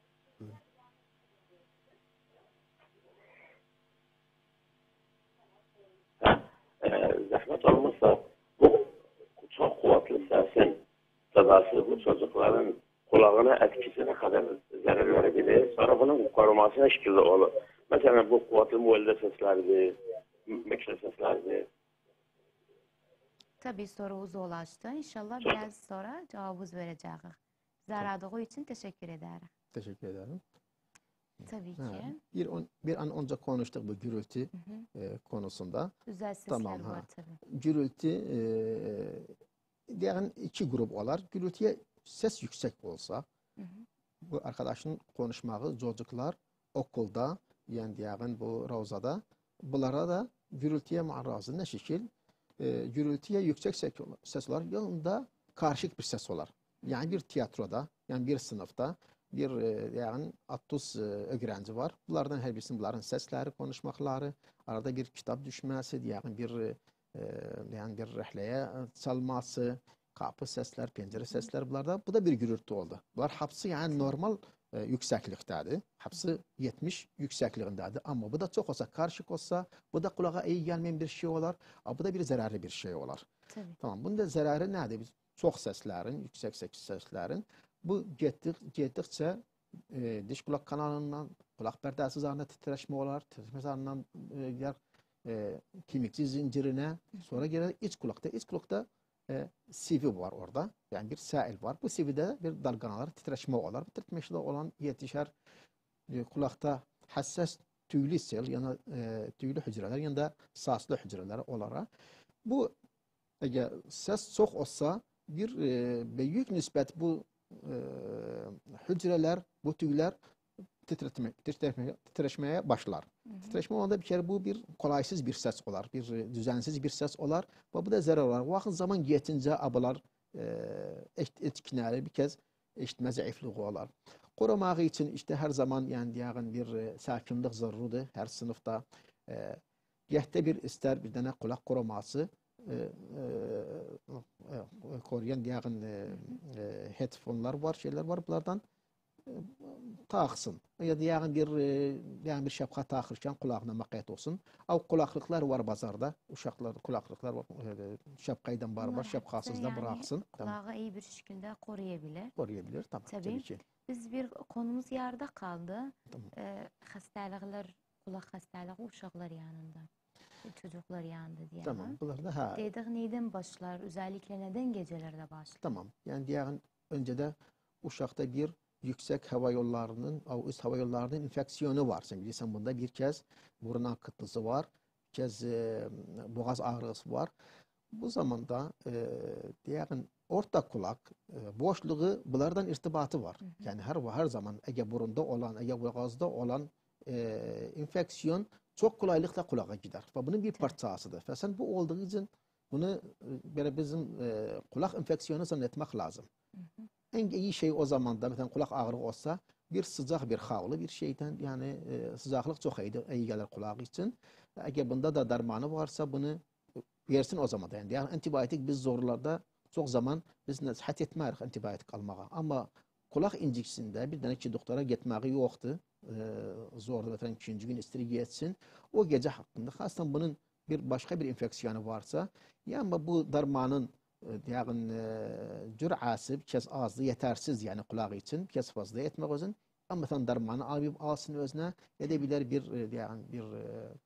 Ha, e, zahmet olmazsa bu çok kuvvetli sesin sadası bu çocukların kulağına etkisine kadar zarar verebilir. Sonra bunun koruması ne şekilde olur? Mesela bu kuvvetli müelde seslerdi, mikro seslerdi. Tabii sorunuza ulaştı. İnşallah biraz sonra cevabınız vereceğiz. Zaradığı için teşekkür ederim. Teşekkür ederim. Tabii ki. Ha, bir, on, bir an önce konuştuk bu gürültü e, konusunda. Güzel sesler Tamam, ha. var tabii. Gürültü e, diğer iki grup olar. Gürültüye ses yüksek olsa bu arkadaşın konuşmağı çocuklar okulda yani diğerin bu ravzada bunlara da gürültüye marrazı ne şekil e, gürültüye yüksek ses olar yanında karışık bir ses olar. Yani bir tiyatroda yani bir sınıfta bir e, yani altmış e, öğrenci var. Bunlardan her birisinin bunların sesleri, konuşmakları, arada bir kitap düşmesi, yani bir e, yani bir rihleye çalması, kapı sesler, pencere sesler bunlarda. Bu da bir gürültü oldu. Bunlar hepsi yani normal e, yüksekliktedir. Hepsi yetmiş yüksekliğindedir. Ama bu da çok olsa, karışık olsa, bu da kulağa iyi gelmeyen bir şey olar. Ama bu da bir zararlı bir şey olar. Tabii. Tamam. Bunun da zararı nedir? Biz çok seslerin, yüksek seslerin bu getdik, getdikçe e, diş kulak kanalından kulak perdesi zarına titreşme olar. Titreşme zarından e, gider e, kemikçi zincirine. Sonra gelir iç kulakta. İç kulakta e, sivi var orada. Yani bir sail var. Bu sivide bir dalganalar, titreşme olar. Bu titreşmede olan yetişer e, kulakta hassas tüylü sel, yani e, tüylü hücreler, yani da saslı hücreler olarak. Bu eğer ses çok olsa bir e, büyük nispet bu e, hücreler, bu tüyler titretme, titreşmeye, titreşmeye başlar. Hı hı. Titreşme olanda bir kere bu bir kolaysız bir ses olar, bir e, düzensiz bir ses olar ve bu da zarar olar. Vakit zaman geçince abalar e, etkinleri bir kez eşitme zayıflığı olar. Korumağı için işte her zaman yani diğer bir e, sakinlik zaruridir her sınıfta. E, Yehte bir ister bir tane kulak koruması e, e, koruyan diğer e, e, headphone'lar var, şeyler var. Bunlardan e, taksın. Ya diğer bir e, diğer bir şapka takırken kulağına maket olsun. Av kulaklıklar var bazarda. Uşaklar kulaklıklar var. E, şapkaydan var var, şapkasız da bıraksın. Kulağı tamam. iyi bir şekilde koruyabilir. Koruyabilir tabii. Tabii. Tabii ki. Biz bir konumuz yarıda kaldı. Tamam. E, hastalıklar, kulak hastalığı uşaklar yanında. Çocuklar yanında diye. Tamam. Bunlar da ha. Dedik neden başlar? Özellikle neden gecelerde başlar? Tamam. Yani diğer önce de uşakta bir yüksek hava yollarının, üst hava yollarının enfeksiyonu var. Sen bilirsen bunda bir kez burun akıntısı var. Bir kez e, boğaz ağrısı var. Bu zamanda e, diğer orta kulak e, boşluğu bunlardan irtibatı var. Hı hı. Yani her her zaman eğer burunda olan, eğer boğazda olan e, enfeksiyon çok kolaylıkla kulağa gider. Ve bunun bir parçasıdır. Ve sen bu olduğu için bunu böyle bizim e, kulak enfeksiyonu zannetmek lazım. Hı hı. En iyi şey o zaman da mesela kulak ağrı olsa bir sıcak bir havlu bir şeyden yani e, sıcaklık çok iyi, iyi gelir kulağı için. Eğer bunda da dermanı varsa bunu versin o zaman da. Yani, yani antibiyotik biz zorlarda çok zaman biz nasihat etmeyiz antibiyotik almağa. Ama kulak incisinde bir tane ki doktora gitmeyi yoktu. Ee, zorda mesela ikinci gün istiri geçsin. O gece hakkında aslında bunun bir başka bir enfeksiyonu varsa yani bu dermanın yani cürası bir kez azdı yetersiz yani kulağı için bir kez fazla etmek için ama mesela dermanı alıp alsın özüne edebilir bir yani bir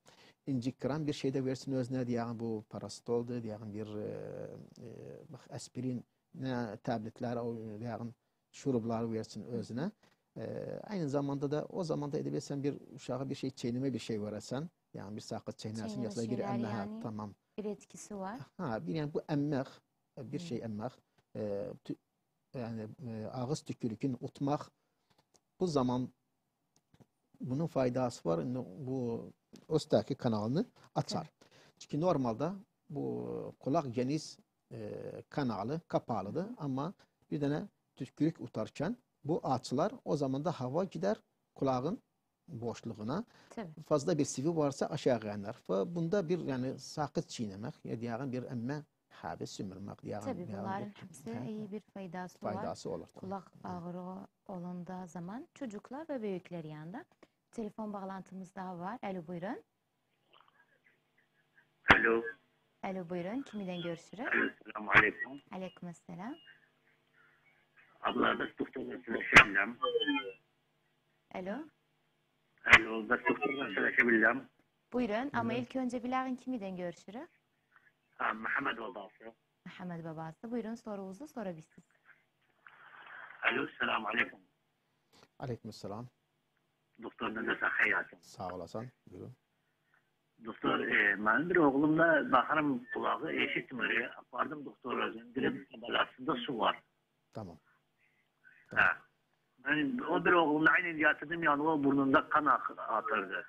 incik kıran bir şey de versin özüne diyen bu parastoldu diyen bir e, e, bak aspirin ne tabletler o diyen şuruplar versin özüne. E, aynı zamanda da o zaman da edebilirsen bir uşağa bir şey çiğneme bir şey verirsen yani bir sakız çiğnersin Çiğneme yasa bir şeyler emme yani. tamam. Bir etkisi var. Ha bir yani bu emmek bir Hmm. şey emmek e, tü, yani e, ağız tükürükün utmak bu zaman bunun faydası var. Bu Ostaki kanalını açar. Çünkü normalde bu kulak geniz e, kanalı kapalıdır ama bir tane tükürük utarken bu açılar o zaman da hava gider kulağın boşluğuna. Tabii. Fazla bir sivi varsa aşağı iner. Ve bunda bir yani sakız çiğnemek ya diğer bir emme habe sümürmek diğer Tabii bunların hepsi he, iyi bir faydası, var. faydası olur. Kulak ağrı olunduğu zaman çocuklar ve büyükler yanında. Telefon bağlantımız daha var. Alo buyurun. Alo. Alo buyurun. Kimiyle görüşürüz? Alo. Selamun aleyküm. Aleykümselam. Abla da doktorla söyleşebilirim. Alo. Alo. Da doktorla söyleşebilirim. Buyurun ama ilk önce bilağın kimiyle görüşürüz? Ha, Mehmet babası. Mehmet babası. Buyurun sorunuzu sorabilirsiniz. Alo. Selamun aleyküm. Aleykümselam. Doktor ne dese hayatım. Sağ olasın. Buyurun. Doktor, e, benim bir oğlumda bakarım kulağı eşitmiyor. Vardım doktora özüm. Dilim tabalasında su var. Tamam. Ha. Ben o bir oğlumda aynı yatırdım yani o burnunda kan ak- atırdı.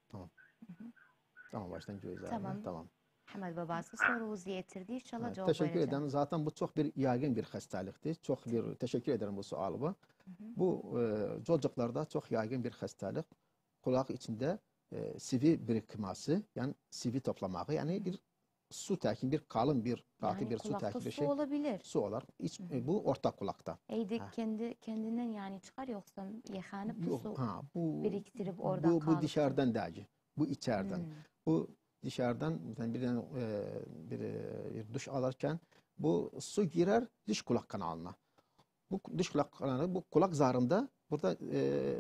Tamam baştan göz Tamam. Tamam. Mehmet babası sorunuzu getirdi. İnşallah Evet, cevap teşekkür vereceğim. ederim. Zaten bu çok bir yaygın bir hastalıktır. Çok bir teşekkür ederim bu sualıma. Bu e, çocuklarda çok yaygın bir hastalık. Kulak içinde e, sivi birikmesi, yani sivi toplaması, yani bir su tekin, bir kalın bir katı Yani bir su kulakta tekin bir su şey. olabilir. Su olur. İç, e, bu orta kulakta. Eydi Ha. kendi kendinden yani çıkar yoksa yakanıp bu Yok, su ha, bu biriktirip orada bu, bu kalıp- dışarıdan değil. Bu içeriden. Hmm. Bu dışarıdan yani bir, tane, e, bir, e, bir duş alırken bu su girer dış kulak kanalına. Bu dış kulak kanalı bu kulak zarında burada e,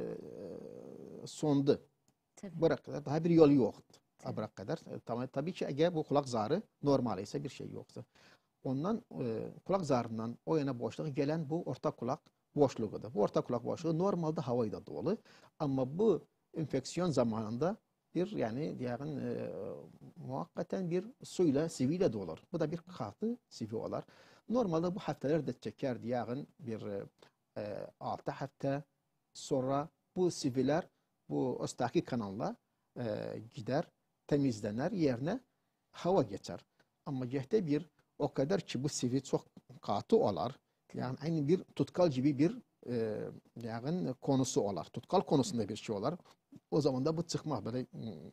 sondu. Tabii. Buraya kadar daha bir yolu yoktu. Tabii. Buraya kadar. E, Tabii, tabii ki eğer bu kulak zarı normal ise bir şey yoksa. Ondan e, kulak zarından o yana boşluk gelen bu orta kulak boşluğudur. Bu orta kulak boşluğu normalde havayla dolu. Ama bu enfeksiyon zamanında bir yani diyelim e, muhakkaten bir suyla siviyle dolur. Bu da bir katı sivi olar. Normalde bu haftalarda çeker diyelim bir e, altı hafta sonra bu siviler bu ostaki kanalla e, gider, temizlenir, yerine hava geçer. Ama gehte bir o kadar ki bu sivi çok katı olar. Yani aynı bir tutkal gibi bir e, yani konusu olar. Tutkal konusunda bir şey olar. O zaman da bu çıkmak böyle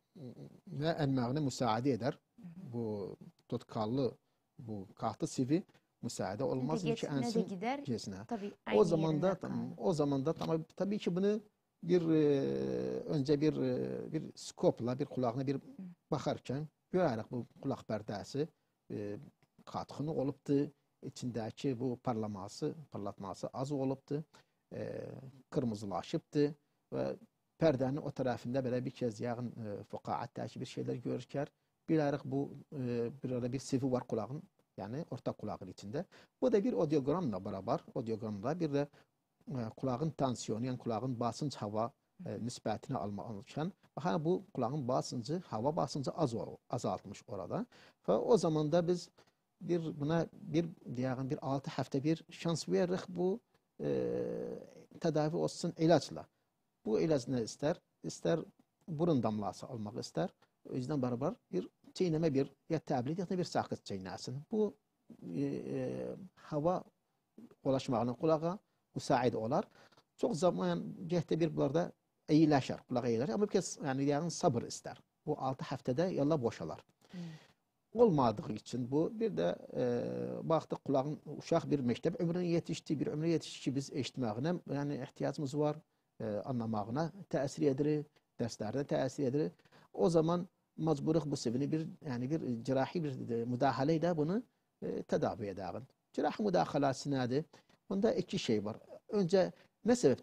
ne emmağına müsaade eder. Bu tutkallı bu katı sivi müsaade olmaz ne de, ki geç, ne de ensin gider. gezine. Tabii O aynı zaman yerinde da kalır. o zaman da tamam tabii ki bunu bir e, önce bir e, bir skopla bir kulağına bir bakarken görerek bu kulak perdesi e, katkını oluptu. İçindeki bu parlaması, parlatması az oluptu. E, kırmızılaşıptı ve perdenin o tarafında böyle bir kez yağın e, fukaattaki bir şeyler görürker. Bilerek bu e, bir arada bir sivi var kulağın yani orta kulağın içinde. Bu da bir audiogramla beraber audiogramda bir de e, kulağın tansiyonu yani kulağın basınç hava e, nispetini alma alırken bakın bu kulağın basıncı hava basıncı az azaltmış orada. Ve o zaman da biz bir buna bir diyelim bir altı hafta bir şans veririz bu e, tedavi olsun ilaçla. Bu ilaç ne ister? İster burun damlası almak ister. O yüzden beraber bir çiğneme bir ya tablet ya da bir sakız çiğnesin. Bu e, e, hava ulaşmağına kulağa müsaade olar. Çok zaman gehte bir burada iyileşir, kulak iyileşir ama bir kez yani, yani sabır ister. Bu altı haftada yalla boşalar. Hmm. Olmadığı için bu bir de e, baktık kulağın uşak bir mektep ömrüne yetişti, bir ömrüne yetişti biz eşitmağına yani ihtiyacımız var e, anlamağına tesir edir, derslerde tesir edir. O zaman mecburuk bu sevini bir yani bir cirahi bir müdahaleyle bunu e, tedavi ederim. Cirahi müdahalesi nedir? Bunda iki şey var. Önce ne sebepten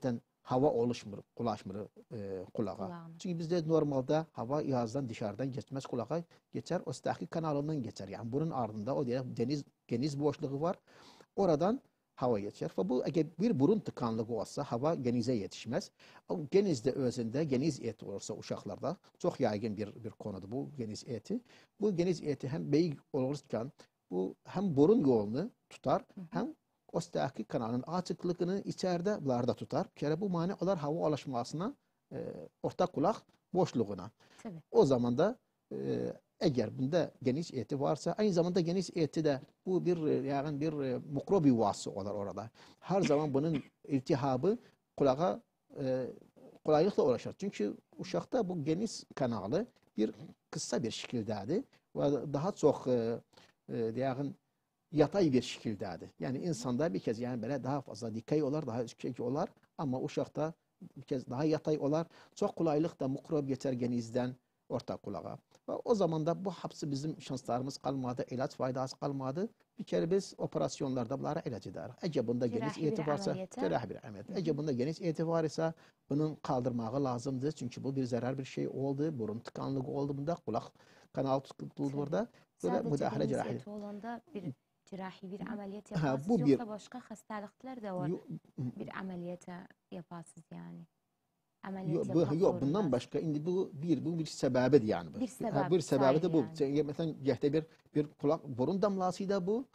hava oluşmur, ulaşmır e, kulağa. Kulağına. Çünkü bizde normalde hava yazdan dışarıdan geçmez, kulağa geçer, o staki kanalından geçer. Yani bunun ardında o diye deniz geniz boşluğu var. Oradan hava geçer. Ve bu eğer bir burun tıkanlığı olsa hava genize yetişmez. O genizde özünde geniz eti olursa uşaklarda çok yaygın bir bir konudur bu geniz eti. Bu geniz eti hem beyik olurken bu hem burun yolunu tutar hem o staki kanalın açıklığını içeride bunlarda tutar. Bir kere bu manalar hava ulaşmasına e, orta kulak boşluğuna. Tabii. O zaman da e, eğer bunda geniş eti varsa aynı zamanda geniş eti de bu bir e, yani bir e, mikrobi vası olur orada. Her zaman bunun iltihabı kulağa e, kolaylıkla ulaşır. Çünkü uşakta bu geniş kanalı bir kısa bir şekildedir ve daha çok e, e, yani yatay bir şekildedir. Yani insanda bir kez yani böyle daha fazla dikey olar, daha yüksek olar ama uşakta bir kez daha yatay olar. Çok kolaylıkla mikrop geçer genizden orta kulağa. Ve o zaman da bu hapsi bizim şanslarımız kalmadı, ilaç faydası kalmadı. Bir kere biz operasyonlarda bunlara ilaç ederiz. Eğer bunda geniş Cerrahi bir eti varsa, ameliyata. cerrahi bir ameliyat. Eğer bunda geniş eti var ise bunun kaldırmağı lazımdır. Çünkü bu bir zarar bir şey oldu. Burun tıkanlığı oldu bunda. Kulak kanal tutuldu burada. Böyle Sadece müdahale geniz cerrahi. eti olanda bir cerrahi bir ameliyat Ha, yaparsınız bu bir- yoksa başka hastalıklar da var. Yo- Bir ameliyata yaparsınız yani. Yo, Ameliyat bu, yapmak yo, bundan zorundasınız. başka indi bu bir bu bir sebebidir yani bu. Bir Ha, sebep, bir sebebi de bu. sahi yani. Mesela gehte bir bir kulak burun damlası da bu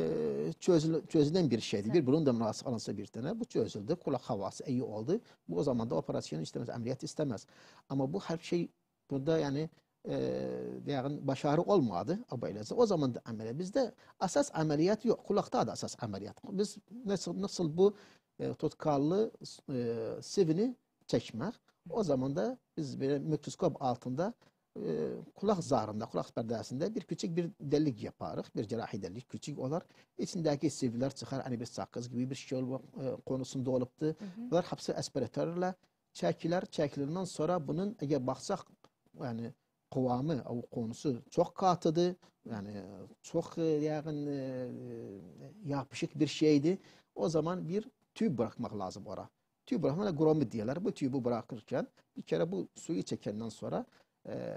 e, çözül, çözülen bir şeydi. Tabii. Bir burun damlası alınsa bir tane bu çözüldü. Kulak havası iyi oldu. Bu o zaman da operasyon istemez, ameliyat istemez. Ama bu her şey burada yani e, yani başarı olmadı. Abayla. O zaman da ameliyat. Bizde asas ameliyat yok. Kulakta da asas ameliyat. Biz nasıl nasıl bu e, tutkallı e, sivini çekmek. O zaman da biz böyle mikroskop altında e, kulak zarında, kulak perdesinde bir küçük bir delik yaparız. Bir cerrahi delik küçük olur. İçindeki sivriler çıkar. Hani bir sakız gibi bir şey ol, e, konusunda oluptu. Bunlar hepsi aspiratörle çekilir. Çekilirden sonra bunun eğer baksak yani kıvamı, o konusu çok katıdı. Yani çok e, yani e, yapışık bir şeydi. O zaman bir tüp bırakmak lazım oraya. Tüp bırakmana gromit diyorlar. Bu tüpü bırakırken bir kere bu suyu çekenden sonra e,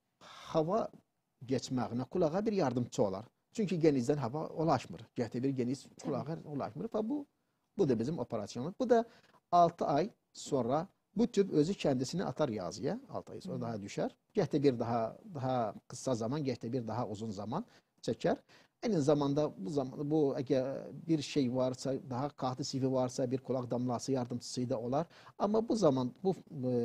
hava geçmağına kulağa bir yardımcı olar. Çünkü genizden hava ulaşmır. Gehte bir geniz kulağa ulaşmır. Ve bu bu da bizim operasyonumuz. Bu da altı ay sonra bu tüp özü kendisini atar yazıya. altı ay sonra Hmm. daha düşer. Gehte bir daha daha kısa zaman, gehte bir daha uzun zaman çeker. Aynı zamanda bu zaman bu eğer bir şey varsa, daha katı sivi varsa bir kulak damlası yardımcısı da olar. Ama bu zaman bu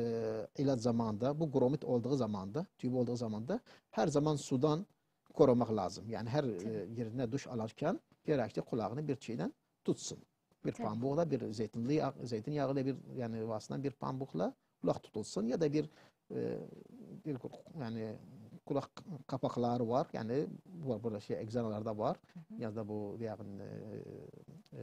e, ilaç zamanında, bu gromit olduğu zamanda, tüp olduğu zamanda her zaman sudan korumak lazım. Yani her e, yerine duş alırken gerekli kulağını bir şeyden tutsun. Bir Tabii. pamukla, bir zeytinli yağ, zeytinyağıyla bir yani vasıtan bir pamukla kulak tutulsun ya da bir e, bir yani kulak kapakları var. Yani bu burada şey egzanalarda var. Ya da bu yani e, e,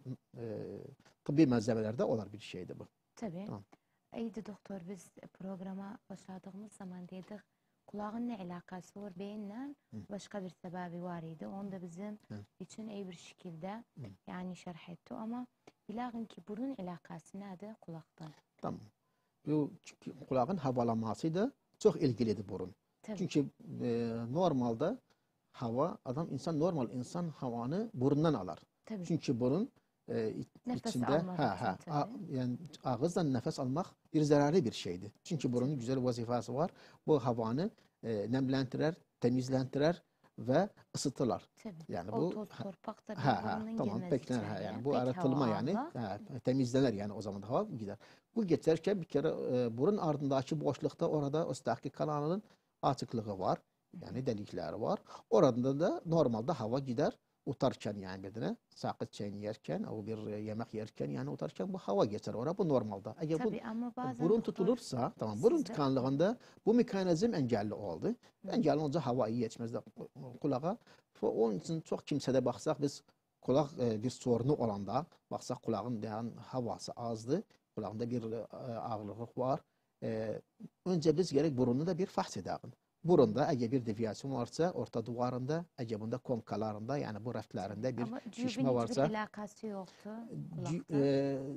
e, tıbbi malzemelerde olan bir şeydi bu. Tabii. Tamam. İyiydi doktor, biz programa başladığımız zaman dedik kulağın ne alakası var beyinle, başka bir sebebi var idi. Onu da bizim Hı. için iyi bir şekilde yani şerh etti ama bilağın ki burun alakası nedir kulaktan? Tamam. Bu çünkü kulağın havalanması da çok ilgilidir burun. Tabii. Çünkü e, normalde hava, adam insan normal insan havanı burundan alır. Tabii. Çünkü burun e, iç- Nefes içinde almak ha için ha tabii. a- yani ağızdan nefes almak bir zararlı bir şeydi. Çünkü burunun güzel vazifesi var. Bu havanı e, nemlendirir, temizlendirir ve ısıtırlar. Tabii. Yani o bu toz ha- torpak tabii Ha ha burunun tamam girmez pekler ha içeriye. yani bu Pek aratılma hava yani alma. ha, temizlenir yani o zaman da hava gider. Bu geçerken bir kere e, burun ardındaki boşlukta orada östaki kanalının açıklığı var. Yani delikleri var. Orada da normalde hava gider. Utarken yani bedene sakız çayını yerken o bir e, yemek yerken yani utarken bu hava geçer oraya bu normalde. Eğer Tabii bu ama bazen burun doktor- tutulursa tamam burun Sizde- tıkanlığında bu mekanizm engelli oldu. Engelli olunca hava iyi geçmez de kulağa. Ve onun için çok kimsede baksak biz kulak e, bir sorunu olanda baksak kulağın yani havası azdı. Kulağında bir e, ağırlık var. E, önce biz gerek burunu da bir fahs edelim. Burunda eğer bir deviyasyon varsa orta duvarında, eğer bunda konkalarında yani bu raflarında bir ama şişme cübün hiçbir varsa alakası yoktu Cü- kulakta. e,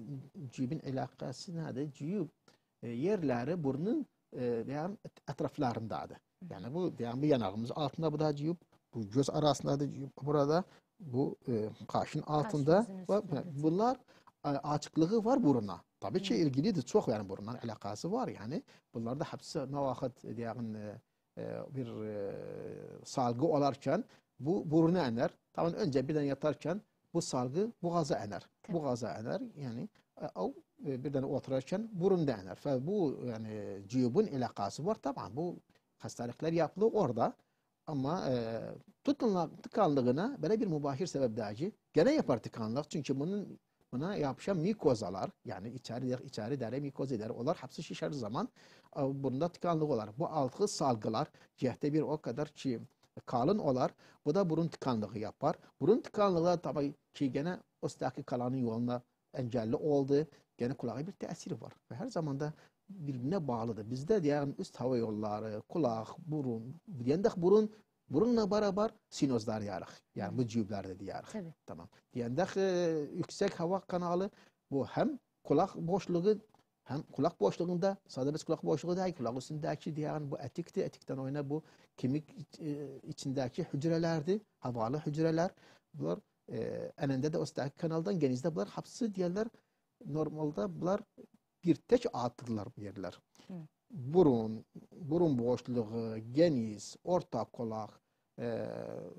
cüyübün alakası nedir? Cüyüb e, yerleri burnun e, yani etraflarındadır. Yani bu yani bu yanağımız altında bu da cüyüb, bu göz arasında da cüyüb, burada bu e, kaşın altında Kaşımızın ve üstünde. bunlar e, açıklığı var buruna. Tabii ki ilgilidir çok yani burundan alakası var yani. Bunlarda hepsi ne vakit yani e, bir e, salgı olarken bu buruna ener. Tabii önce birden yatarken bu salgı boğaza ener. Tabii. Boğaza ener yani o birden otururken burunda ener. Ve bu yani cüyübün alakası var tabii. Bu hastalıklar yapılıyor orada. Ama e, tıkanlık, tıkanlığına böyle bir mübahir sebep dahi gene yapar tıkanlık. Çünkü bunun buna yapışan mikozalar yani içeri içeri deri mikoz eder. Onlar hepsi şişer zaman e, bunda tıkanlık olar. Bu altı salgılar cihette bir o kadar ki kalın olar. Bu da burun tıkanlığı yapar. Burun tıkanlığı tabii ki gene ostaki kalanın yoluna engelli oldu. Gene kulağa bir tesiri var. Ve her zaman da birbirine bağlıdır. Bizde diyelim üst hava yolları, kulak, burun, diyendik burun, burunla beraber sinozlar yarık. Yani bu cüyüblerde diyarık. Tabii. Tamam. Diyendik e, yüksek hava kanalı bu hem kulak boşluğu hem kulak boşluğunda sadece biz kulak boşluğu değil, kulak üstündeki diyen bu etikti. Etikten oyna bu kemik e, içindeki hücrelerdi. Havalı hücreler. Bunlar e, eninde de üstteki kanaldan genizde bunlar hapsi diyorlar. Normalde bunlar bir tek atırlar bu yerler. Hı. Burun, burun boşluğu, geniz, orta kulak, e,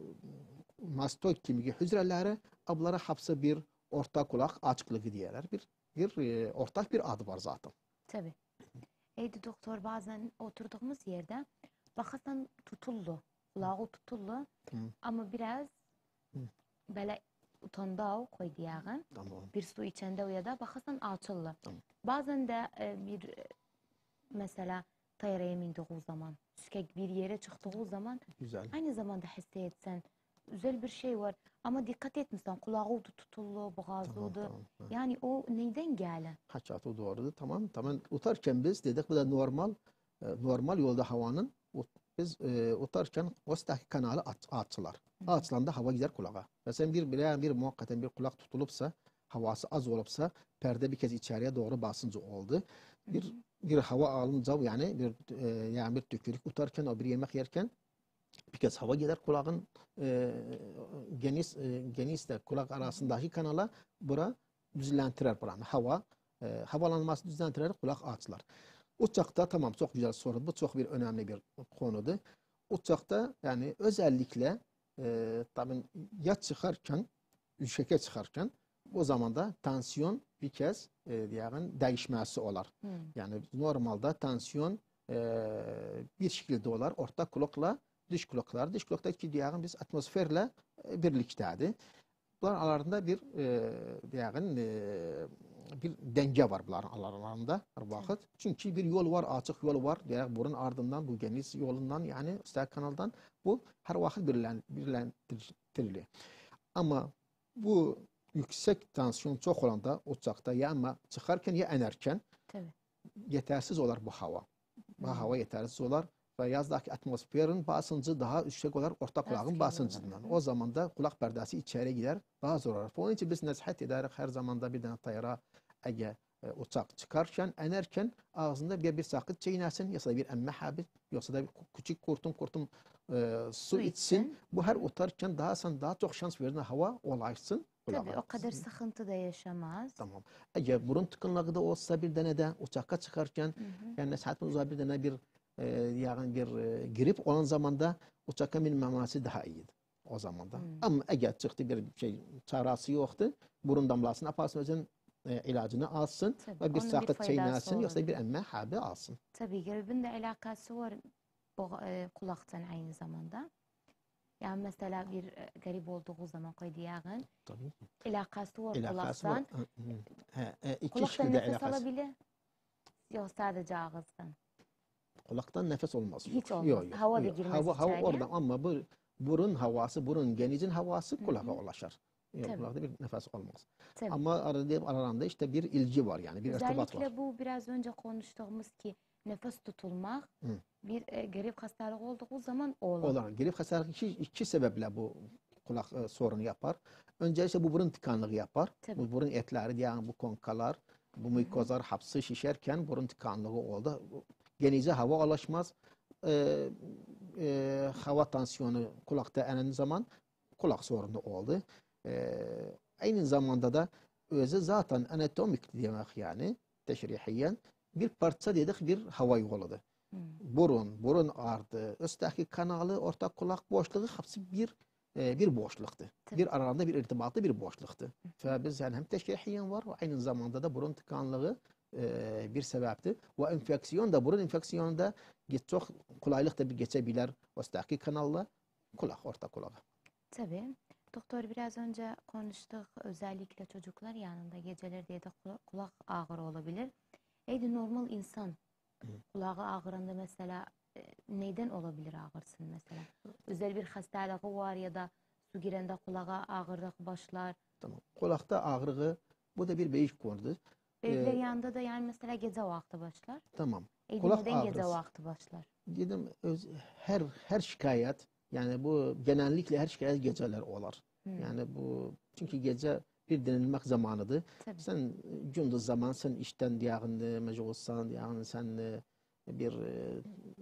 mastoid kemiği hücreleri bunlara hapsi bir orta kulak açıklığı diyorlar. Bir bir e, ortak bir adı var zaten. Tabii. Eydi doktor bazen oturduğumuz yerde bakasan tutuldu. Kulağı tutuldu. Hı. Ama biraz Hı. böyle utandağı koy diyağın. Tamam. Bir su içende ya da bakasan açıldı. Tamam. Bazen de e, bir e, mesela tayraya bindiği zaman, şükek bir yere çıktığı zaman Güzel. Aynı zamanda hissetsen güzel bir şey var. Ama dikkat etmişsen kulağı da tutuldu, boğazı Tamam, da. tamam, tamam. Yani o neyden gelen? Haçat o doğrudur. Tamam. Tamam. Utarken biz dedik bu da normal e, normal yolda havanın biz e, utarken ostaki kanalı aç, açılar. Açılanda hava gider kulağa. Mesela bir bir, bir muhakkaten bir kulak tutulupsa havası az olupsa perde bir kez içeriye doğru basınca oldu. Bir bir hava alınca yani bir e, yani bir tükürük utarken o bir yemek yerken bir kez hava gider kulağın e, geniş e, genişle kulak arasındaki kanala bura düzlentirer buranı. Hava e, havalanması düzlentirer kulak açılar. Uçakta tamam çok güzel soru. Bu çok bir önemli bir konudur. Uçakta yani özellikle e, tabii ya çıkarken üşeke çıkarken o zaman da tansiyon bir kez e, yani değişmesi olar. Hmm. Yani normalde tansiyon e, bir şekilde olar. Orta kulakla dış kulaklar. Dış kulaktaki diyağın biz atmosferle e, birliktedir. Bunların aralarında bir e, diyağın e, bir denge var bunların aralarında her vakit. Çünkü bir yol var, açık yol var. Diyağın burun ardından, bu geniş yolundan yani üstel kanaldan bu her vakit birlendiriliyor. Ama bu yüksek tansiyon çok olanda uçakta ya ama çıkarken ya enerken Tabii. yetersiz olar bu hava. Bu hmm. hava yetersiz olar ve yazdaki atmosferin basıncı daha yüksek olar orta kulağın basıncından. O zaman da kulak perdesi içeri gider, daha zor olur. Onun için biz nasihat ederiz her zaman da bir tane tayara eğer e, uçak çıkarken, enerken ağzında bir bir sakız çiğnesin, yoksa bir emme habit, yoksa da bir küçük kurtum kurtum e, su, su içsin. içsin. Bu her utarken daha sen daha çok şans verin hava olaşsın. Tabii o kadar sıkıntı da yaşamaz. Tamam. Eğer burun tıkanıklığı da olsa bir tane de uçakta çıkarken hı hı. yani nasihatin uzağı bir tane bir e, yani bir e, grip olan zamanda uçakta binmemesi daha iyidir. O zaman da. Hı. Ama eğer çıktı bir şey çaresi yoktu, burun damlasını yaparsın özün e, ilacını alsın Tabii, ve bir sakız çiğnesin yoksa bir emme habi alsın. Tabii gribin de alakası var bu e, kulaktan aynı zamanda. Yani mesela bir e, garip olduğu zaman koydiyağın alakası var kulaktan. Kulaktan nefes alabilir. Yok sadece ağızdan. Kulaktan nefes olmaz. Hiç olmaz. Yok, yok, hava da girmez hava, içeriye. Hava orada ama bu burun havası, burun genizin havası kulağa ulaşır. Yok, kulakta bir nefes olmaz. Tabii. Ama aralarında işte bir ilgi var yani bir irtibat var. Özellikle bu biraz önce konuştuğumuz ki nefes tutulmak Hı. bir e, grip hastalığı olduğu zaman olur. Olur. Grip hastalığı iki, iki sebeple bu kulak e, sorunu yapar. Öncelikle bu burun tıkanlığı yapar. Tabii. Bu burun etleri yani bu konkalar Bu mikozlar hapsı şişerken burun tıkanlığı oldu. Genize hava alaşmaz. E, e, hava tansiyonu kulakta enen zaman kulak sorunu oldu. E, aynı zamanda da özü zaten anatomik demek yani teşrihiyen bir parça dedik bir hava yoludur. Hmm. Burun, burun ardı, üstteki kanalı, orta kulak boşluğu hepsi bir e, bir boşluktu. Tabii. Bir aralarında bir irtibatlı bir boşluktu. Ve biz yani hem teşrihiyen var ve aynı zamanda da burun tıkanlığı e, bir sebepti. Ve enfeksiyon da burun enfeksiyonu da çok kolaylıkla bir geçebilir üstteki kanalla kulak, orta kulağa. Tabii. Doktor biraz önce konuştuk. Özellikle çocuklar yanında geceleri diye de kula- kulak ağrı olabilir. Eydi normal insan kulağı ağrında mesela e, neyden olabilir ağırsın mesela? Özel bir hastalığı var ya da su girende kulağa ağırlık başlar. Tamam. Kulakta ağrığı bu da bir değişik konudur. Bebekler Ee, yanında da yani mesela gece vakti başlar. Tamam. Eydi Kulak neden gece ağrısı. vakti başlar? Dedim öz- her her şikayet yani bu genellikle her şikayet geceler olur. Hmm. Yani bu çünkü gece bir dinlenmek zamanıdır. Tabii. Sen gündüz zaman sen işten diyağında meşgulsan yani sen e, bir e,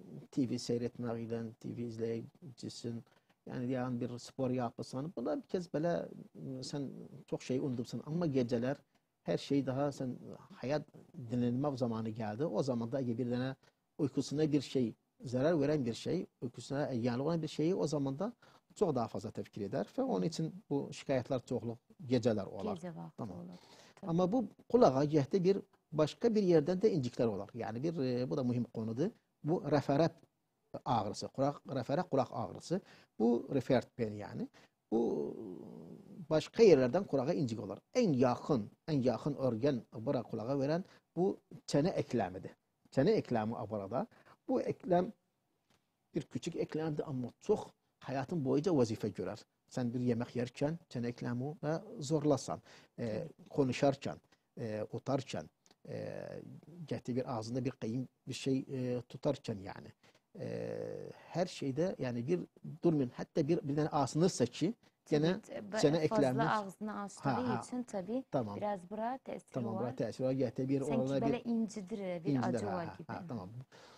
T V seyretmeyle T V izleyicisin. Yani yani bir spor yapırsan buna bir kez böyle e, sen çok şey unutursun ama geceler her şey daha sen hayat dinlenme zamanı geldi. O zaman da bir tane uykusuna bir şey zarar veren bir şey, uykusuna engel olan bir şeyi o zaman da çok daha fazla tepki eder ve onun için bu şikayetler çoğunluk geceler olur. Gece vakti Tamam. olur. Tabii. Ama bu kulağa gehte bir başka bir yerden de incikler olur. Yani bir e, bu da mühim konudur. Bu referat ağrısı, kulak referat kulak ağrısı. Bu referat pen yani. Bu başka yerlerden kulağa incik olur. En yakın, en yakın organ bura kulağa veren bu çene eklemidir. Çene eklemi burada. Bu eklem bir küçük eklemdi ama çok hayatın boyunca vazife görer. Sen bir yemek yerken çene eklemi ve zorlasan, e, konuşarken, e, otarken, e, getir bir ağzında bir kıyım bir şey e, tutarken yani. E, her şeyde yani bir durmayın. Hatta bir bir tane ağzınırsa ki gene Tabii, çene fazla eklemler. ağzını açtığı Ha, ha. için tabii Tamam. biraz buraya tesiri Tamam. var. Burada tesir var. Getir bir Sanki orada böyle bir incidir, bir İnciler, acı ha, var ha, gibi. ha, tamam.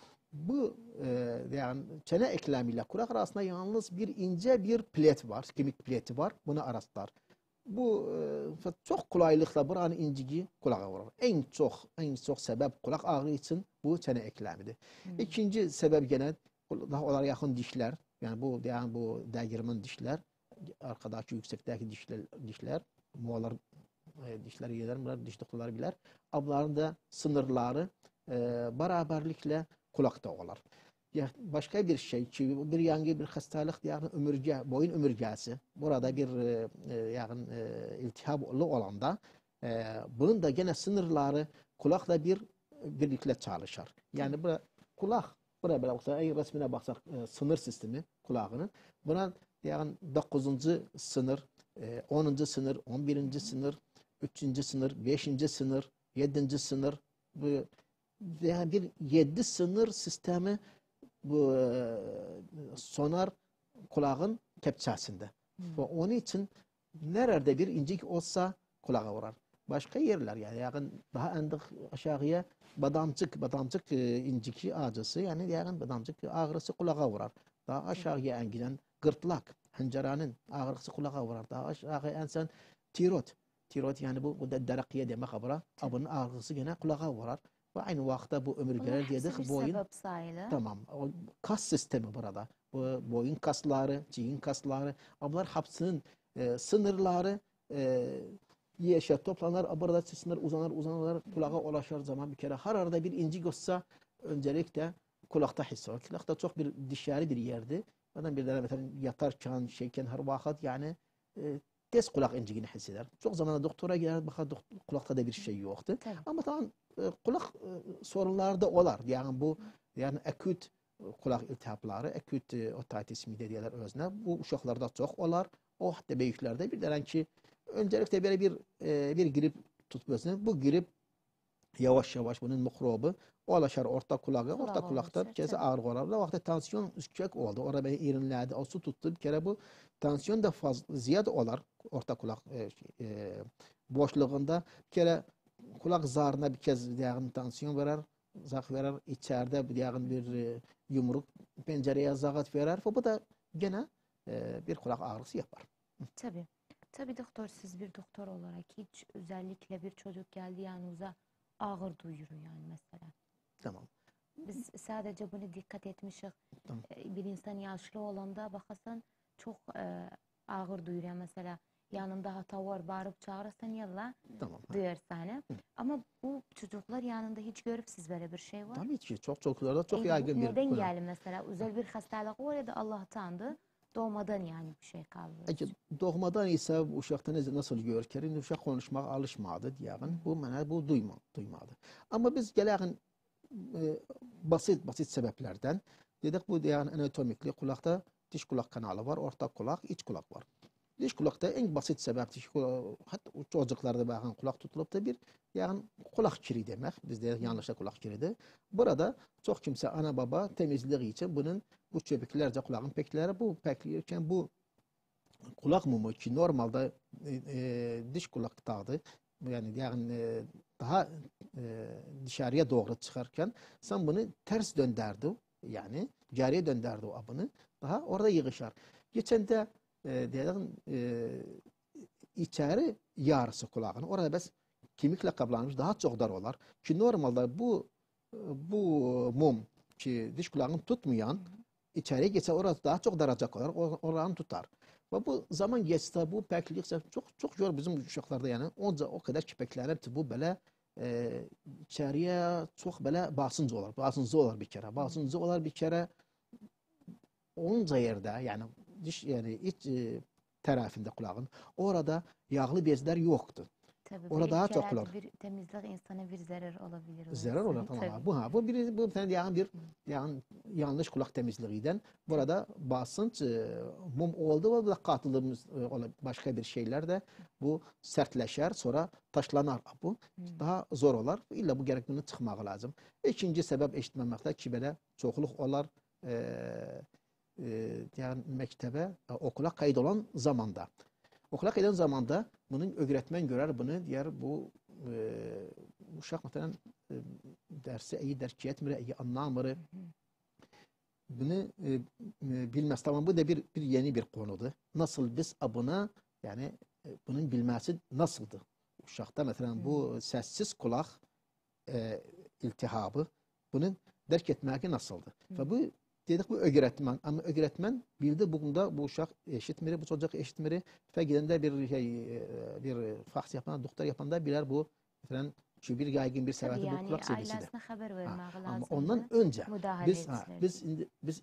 Bu e, yani çene eklemiyle kulak arasında yalnız bir ince bir plet var, kemik pleti var. Bunu araslar. Bu e, çok kolaylıkla buranın inciği kulağa vurur. En çok en çok sebep kulak ağrı için bu çene eklemidir. Hmm. İkinci sebep gene daha onlara yakın dişler. Yani bu yani bu değirmen dişler, arkadaki yüksekteki dişler, dişler, molar e, dişler yeler, bunlar diş doktorları bilir. Abların da sınırları e, beraberlikle kulakta olur. Ya başka bir şey ki bir yangi bir hastalık yani ömürge, boyun ömürgesi. Burada bir e, e, yani e, iltihaplı olanda e, bunun da gene sınırları kulakla bir birlikte çalışır. Yani bu kulak buraya böyle baksak, eğer resmine baksak e, sınır sistemi kulağının buna yani dokuzuncu sınır, e, onuncu sınır, on birinci sınır, üçüncü sınır, beşinci sınır, yedinci sınır bu yani bir yedi sınır sistemi bu e, sonar kulağın kepçesinde. Hmm. Ve onun için nerede bir incik olsa kulağa vurar. Başka yerler yani, yani daha endik aşağıya badamcık, badamcık e, inciki ağrısı yani yani badamcık ağrısı kulağa vurar. Daha aşağıya en giden gırtlak, hancaranın ağrısı kulağa vurar. Daha aşağıya ensen tirot. Tirot yani bu, bu da derakiye demek abra. Abının ağrısı gene kulağa vurar. Ve aynı vakti bu ömürgeler dedik bir boyun. sebep sayılı. Tamam. O kas sistemi burada. Bu boyun kasları, çiğin kasları, bunlar hepsinin e, sınırları e, yeşe toplanır, burada sınır uzanır, uzanır, kulağa ulaşır zaman bir kere her arada bir incik olsa öncelikle kulakta hissediyor. Kulakta çok bir dışarı bir yerdi. Adam bir de mesela yatarken, şeyken her vakit yani e, tez kulak inciğini hisseder. Çok zaman doktora gider, bakar kulakta da bir şey yoktu. Tabii. Ama tamam kulak e, sorunları da olar. Yani bu yani akut kulak iltihapları, akut e, otitis media diyorlar özne. Bu uşaklarda çok olar. O hatta büyüklerde bir denen ki öncelikle böyle bir e, bir grip tutmasın. Bu grip yavaş yavaş bunun mikrobu ulaşır orta kulağa, Kulağa orta kulakta ulaşır, kese tabii. ağrı olar. O vakti tansiyon yüksek oldu. Orada beni irinledi. O su tuttu. Bir kere bu tansiyon da fazla ziyade olar orta kulak e, e, boşluğunda. Bir kere kulak zarına bir kez yani tansiyon verer, zak verer, içeride bir yani bir e, yumruk pencereye zagat verer. Bu da gene e, bir kulak ağrısı yapar. Tabii. Tabii doktor, siz bir doktor olarak hiç özellikle bir çocuk geldi yanınıza ağır duyuyor yani mesela. Tamam. Biz sadece bunu dikkat etmişiz. Tamam. E, Bir insan yaşlı olanda bakasan çok e, ağır duyuyor mesela. Yanında hata var, bağırıp çağırırsan yalla Tamam. duyar seni. Ama bu çocuklar yanında hiç görüp siz böyle bir şey var. Tabii ki çok çocuklarda çok E, bu yaygın bir neden konu. geldi mesela? Özel bir hastalık var ya da Allah tanıdı. Doğmadan yani bir şey kaldı. Peki doğmadan ise uşaqda necə nasıl görkər? İndi uşaq konuşmağa alışmadı deyəğin. Bu mənə bu duyma, duymadı. Amma biz gələğin e, basit basit sebeplerden dedik bu deyəğin anatomikli kulakta diş kulak kanalı var, ortak kulak, iç kulak var. Diş kulakta en basit sebep diş kulak, hatta çocuklarda bakın kulak tutulup da bir yani kulak kiri demek. Bizde yanlışla kulak kiridir. Burada çok kimse ana baba temizliği için bunun bu çöpüklerce kulağın pekleri bu pekliyken bu kulak mumu ki normalde e, e, diş kulak tağı yani yani e, daha e, dışarıya doğru çıkarken sen bunu ters dönderdi yani geriye dönderdi o abını daha orada yığışar. Geçen de e, dedim e, içeri yarısı kulağın orada bes kemikle kaplanmış daha çok dar olar ki normalde bu bu mum ki diş kulağını tutmayan içeriye geçse orası daha çok daracak olur oranı tutar. Ve bu zaman geçse bu peklik çok çok zor bizim uşaklarda yani onca o kadar kipekler hepsi bu böyle e, içeriye çok böyle basıncı olur. Basıncı olur bir kere. Basıncı olur bir kere onca yerde yani diş yani iç e, tarafında kulağın orada yağlı bezler yoktu. Tabii Orada bu daha ilk çok herhalde olur. bir temizlik insana bir zarar olabilir. o Zarar yüzden. olur tamam. Tabii. Bu ha bu bir bu yani, yani bir yani yanlış kulak temizliğinden burada basınç e, mum oldu ve bu da katıldığımız e, başka bir şeyler de bu sertleşer sonra taşlanar bu daha zor olur. İlla bu gerektiğini çıkmak lazım. İkinci sebep eşitmemekte ki böyle çokluk olar e, e, yani mektebe e, okula kayıt olan zamanda. Okula kayıt olan zamanda bunun öğretmen görer bunu diğer bu e, uşaq məsələn e, dərsi iyi dərk etmir, iyi anlamır. Bunu e, e, bilməz. Tamam bu da bir bir yeni bir konudur. Nasıl biz buna yani e, bunun bilməsi nasıldır? Uşaqda məsələn bu sessiz kulaq e, iltihabı bunun dərk etməyi nasıldır? Və bu dedik bu öğretmen ama öğretmen bildi bugunda bu uşaq eşitmir, bu çocuk eşitmir. Və gedəndə bir şey bir faks yapan, doktor yapanda bilər bu məsələn ki bir yaygın bir Tabii sebebi bu yani kulak seviyesidir. ailesine haber vermek lazım. Ama ondan önce müdahale biz ha, etsinler. biz indi, biz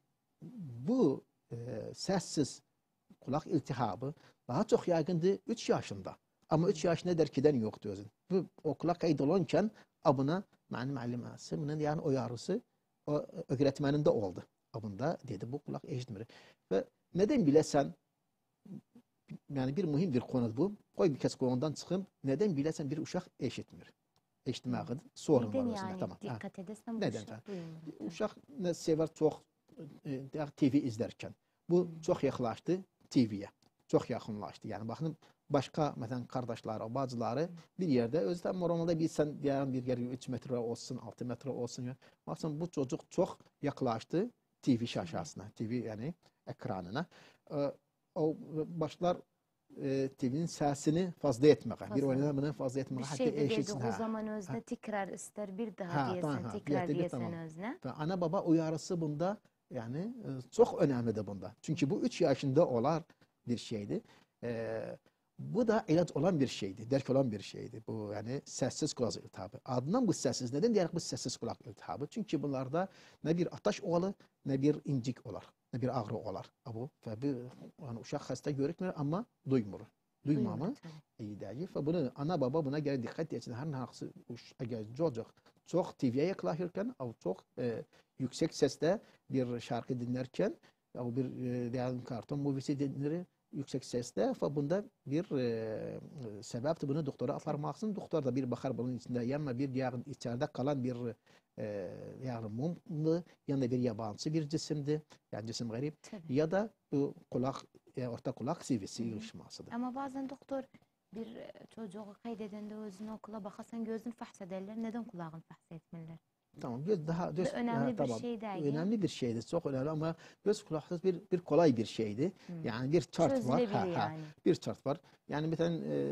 bu e, sessiz kulak iltihabı daha çok yaygındı üç yaşında. Ama üç yaşında derkiden yoktu özün. Bu o kulak kayıt olurken abına yani müellimesi bunun yani o yarısı o öğretmeninde oldu. Abında dedi bu kulak eşitmir. Ve neden bilesen yani bir mühim bir konu bu. Koy bir kez konudan çıkın. Neden bilesen bir uşak eşitmir. Eşitmeğin sorun Neden var özünde. yani Tamam. Ha. dikkat edersen bu Neden? uşak Ha. duymuyor. Uşaq ne sever çok e, T V izlerken. Bu çok yaxınlaşdı T V'ye. Çok yaxınlaşdı. Yani bakın başka mesela kardeşleri, bacıları bir yerde özden normalde bir sen diyelim bir yer üç metre olsun, altı metre olsun. Bakın bu çocuk çok yaklaştı T V şaşasına. T V yani ekranına. E, o başlar e, T V'nin sesini fazla etmeye. Bir Fazla. oynamını fazla etmeye. Bir Hatta şey de diyecek eşitsin. o Ha. zaman özne tekrar ister bir daha Ha, diyesen, tamam, ha. tekrar Bir de bir diyesen tamam. özne. Ve ana baba uyarısı bunda yani e, çok önemlidir bunda. Çünkü bu üç yaşında olan bir şeydi. E, bu da ilaç olan bir şeydi, derk olan bir şeydi. Bu yani sessiz kulak iltihabı. Adından bu sessiz. Neden diyerek bu sessiz kulak iltihabı? Çünkü bunlarda ne bir ataş olur, ne bir incik olur, ne bir ağrı olur. Bu ve bir yani uşaq hasta görükmür ama duymur. Duymamı Duymuyor tabii. iyi değil. Ve bunu ana baba buna göre dikkat etsin. Her hansı eğer çocuk çok T V'ye yaklaşırken, o çok e, yüksek sesle bir şarkı dinlerken, o bir e, diyelim karton movisi dinler yüksek sesle, ve bunda bir e, sebepti bunu doktora aparmaksın. Doktor da bir bakar bunun içinde, yanma bir yani içeride kalan bir e, yani mumlu, yanında bir yabancı bir cisimdi, yani cisim garip, Tabii. ya da bu kulak, e, orta kulak sivisi ilişmasıdır. Ama bazen doktor bir çocuğu kaydedende özünü okula bakarsan gözün fahs ederler. Neden kulağın fahs etmirler? Tamam, göz daha göz, önemli ha, bir tamam. şey değil. Önemli bir şeydi, çok önemli ama göz kulak bir bir kolay bir şeydi. Hmm. Yani bir çart var, Çözülebilir ha, ha, yani. bir çart var. Yani bir tane e,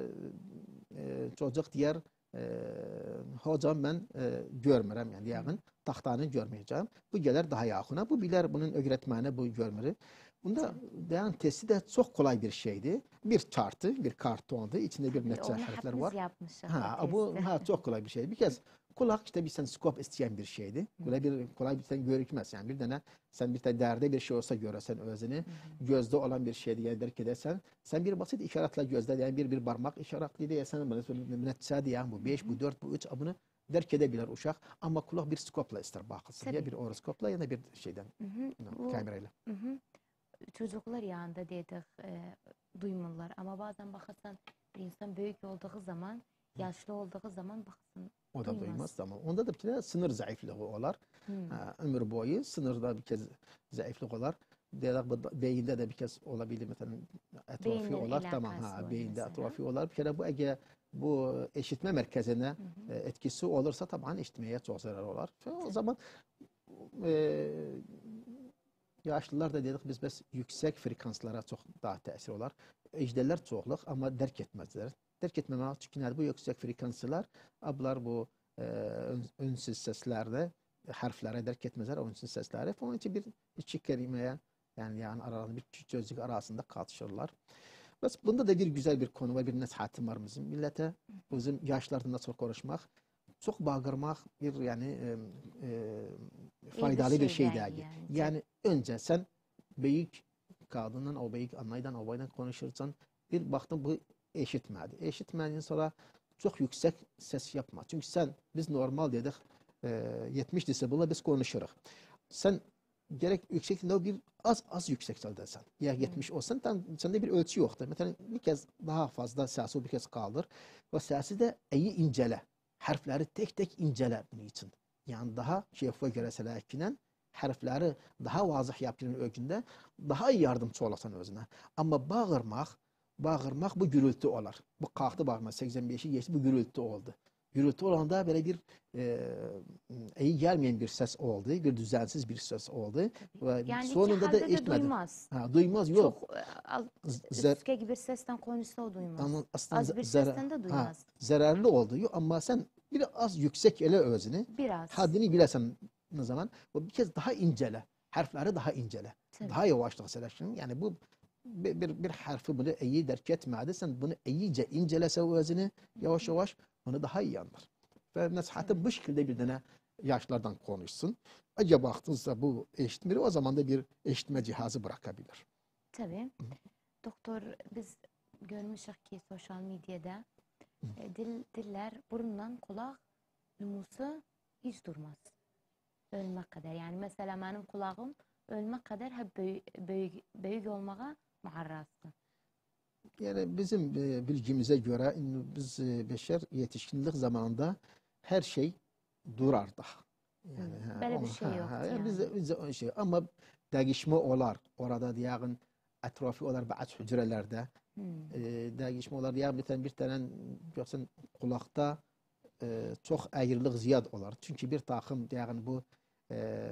e, çocuk diğer e, hocam ben e, görmürəm, yani yakın taxtanı görmeyeceğim. Bu gelir daha yakına, bu bilir bunun öğretmeni bu görmür. Bunda yani testi de çok kolay bir şeydi. Bir chartı, bir kartondu. İçinde bir netçe harfler var. Ha, bu ha, çok kolay bir şeydi. Bir kez kulak işte bir sen skop isteyen bir şeydi. Kolay bir kolay bir sen görükmez. Yani bir tane sen bir tane derde bir şey olsa göresen özünü, gözde olan bir şeydi yani derk edersen, sen bir basit işaretle gözde yani bir bir parmak işaretliydi ya sen bunu netçe diye bu beş, bu dört, bu üç bunu derk edebilir uşak ama kulak bir skopla ister bakılsın. Tabii. Ya bir oroskopla ya da bir şeyden, hı hı. no, kamerayla. Hı hı. Çocuklar yanında dedik e, duymurlar ama bazen bakarsan bir insan büyük olduğu zaman, yaşlı olduğu zaman baksın o da duymaz. duymaz tamam. Onda da bir kere sınır zayıflığı olar. Hmm. Ha, ömür boyu sınırda bir kez zayıflık olar. Dedik beyinde de bir kez olabilir mesela atrofi Beyinle olar tamam ha beyinde mesela. atrofi olar. Bir kere bu ege bu eşitme merkezine hı hı. etkisi olursa tabii eşitmeye çok zarar olar. O zaman e, yaşlılar da dedik biz biz yüksek frekanslara çok daha tesir olar. Ejderler çoğuluk ama derk etmezler. Derk etmemek çünkü bu yüksek frekanslar ablar bu e, ünsüz seslerde harflere derk etmezler o ünsüz sesleri. Onun için bir iki kelimeye yani yani aralarında bir çocuk arasında katışırlar. Bas bunda da bir güzel bir konu var, bir nasihatim var bizim millete. Bizim yaşlarında çok konuşmak, çok bağırmak bir yani e, e, faydalı bir şey, bir şey değil. Yani. yani önce sen büyük kadından o büyük anaydan o baydan konuşursan bir baktın bu eşitmedi. Eşitmediğin sonra çok yüksek ses yapma. Çünkü sen biz normal dedik e, yetmiş desibel'la biz konuşuruz. Sen gerek yüksekliğinde bir az az yüksek söylesen. Ya yetmiş olsan tam sende bir ölçü yoktur. Mesela bir kez daha fazla sesi bir kez kaldır ve sesi de iyi incele. Harfleri tek tek incele bunun için. Yani daha şeffaf göreselekinen harfleri daha vazih yaptığın ölçünde daha iyi yardımcı olasan özüne. Ama bağırmak, bağırmak bu gürültü olur. Bu kalktı bağırma seksen beşi geçti bu gürültü oldu. Gürültü olanda böyle bir e, iyi gelmeyen bir ses oldu, bir düzensiz bir ses oldu. Ve yani sonunda da eşitmedi. Duymaz. Ha, duymaz yok. Çok az, üstte gibi sesten konuşsa o duymaz. Ama aslında az bir zar sesten de duymaz. Ha, zararlı oldu ama sen biraz yüksek ele özünü. Biraz. Haddini bilesen ne zaman ve bir kez daha incele. Harfleri daha incele. Tabii. Daha yavaşlık selection. Yani bu bir, bir, bir harfi bunu iyi derk etmedi. Sen bunu iyice incelese özünü yavaş yavaş onu daha iyi anlar. Ve nasihatı bu şekilde bir tane yaşlardan konuşsun. Acaba baktınızsa bu eşitmeli o zaman da bir eşitme cihazı bırakabilir. Tabii. Doktor biz görmüşük ki sosyal medyada e, dil, diller burundan kulak numusu hiç durmaz. Ölmek kadar. Yani mesela benim kulağım ölmek kadar hep büyük, büyük, büyük olmaya muarrazdı. Yani bizim e, bilgimize göre biz e, beşer yetişkinlik zamanında her şey durardı. Yani, hmm. ha, Böyle onu, bir şey ha, yok. Ha, yani. Bizde, bizde şey ama değişme olar. Orada diyağın etrafı olar bazı hücrelerde. Hmm. E, değişme olar. Yani bir tane bir tane yoksa kulakta e, çok ayrılık ziyad olar. Çünkü bir takım diyağın bu e,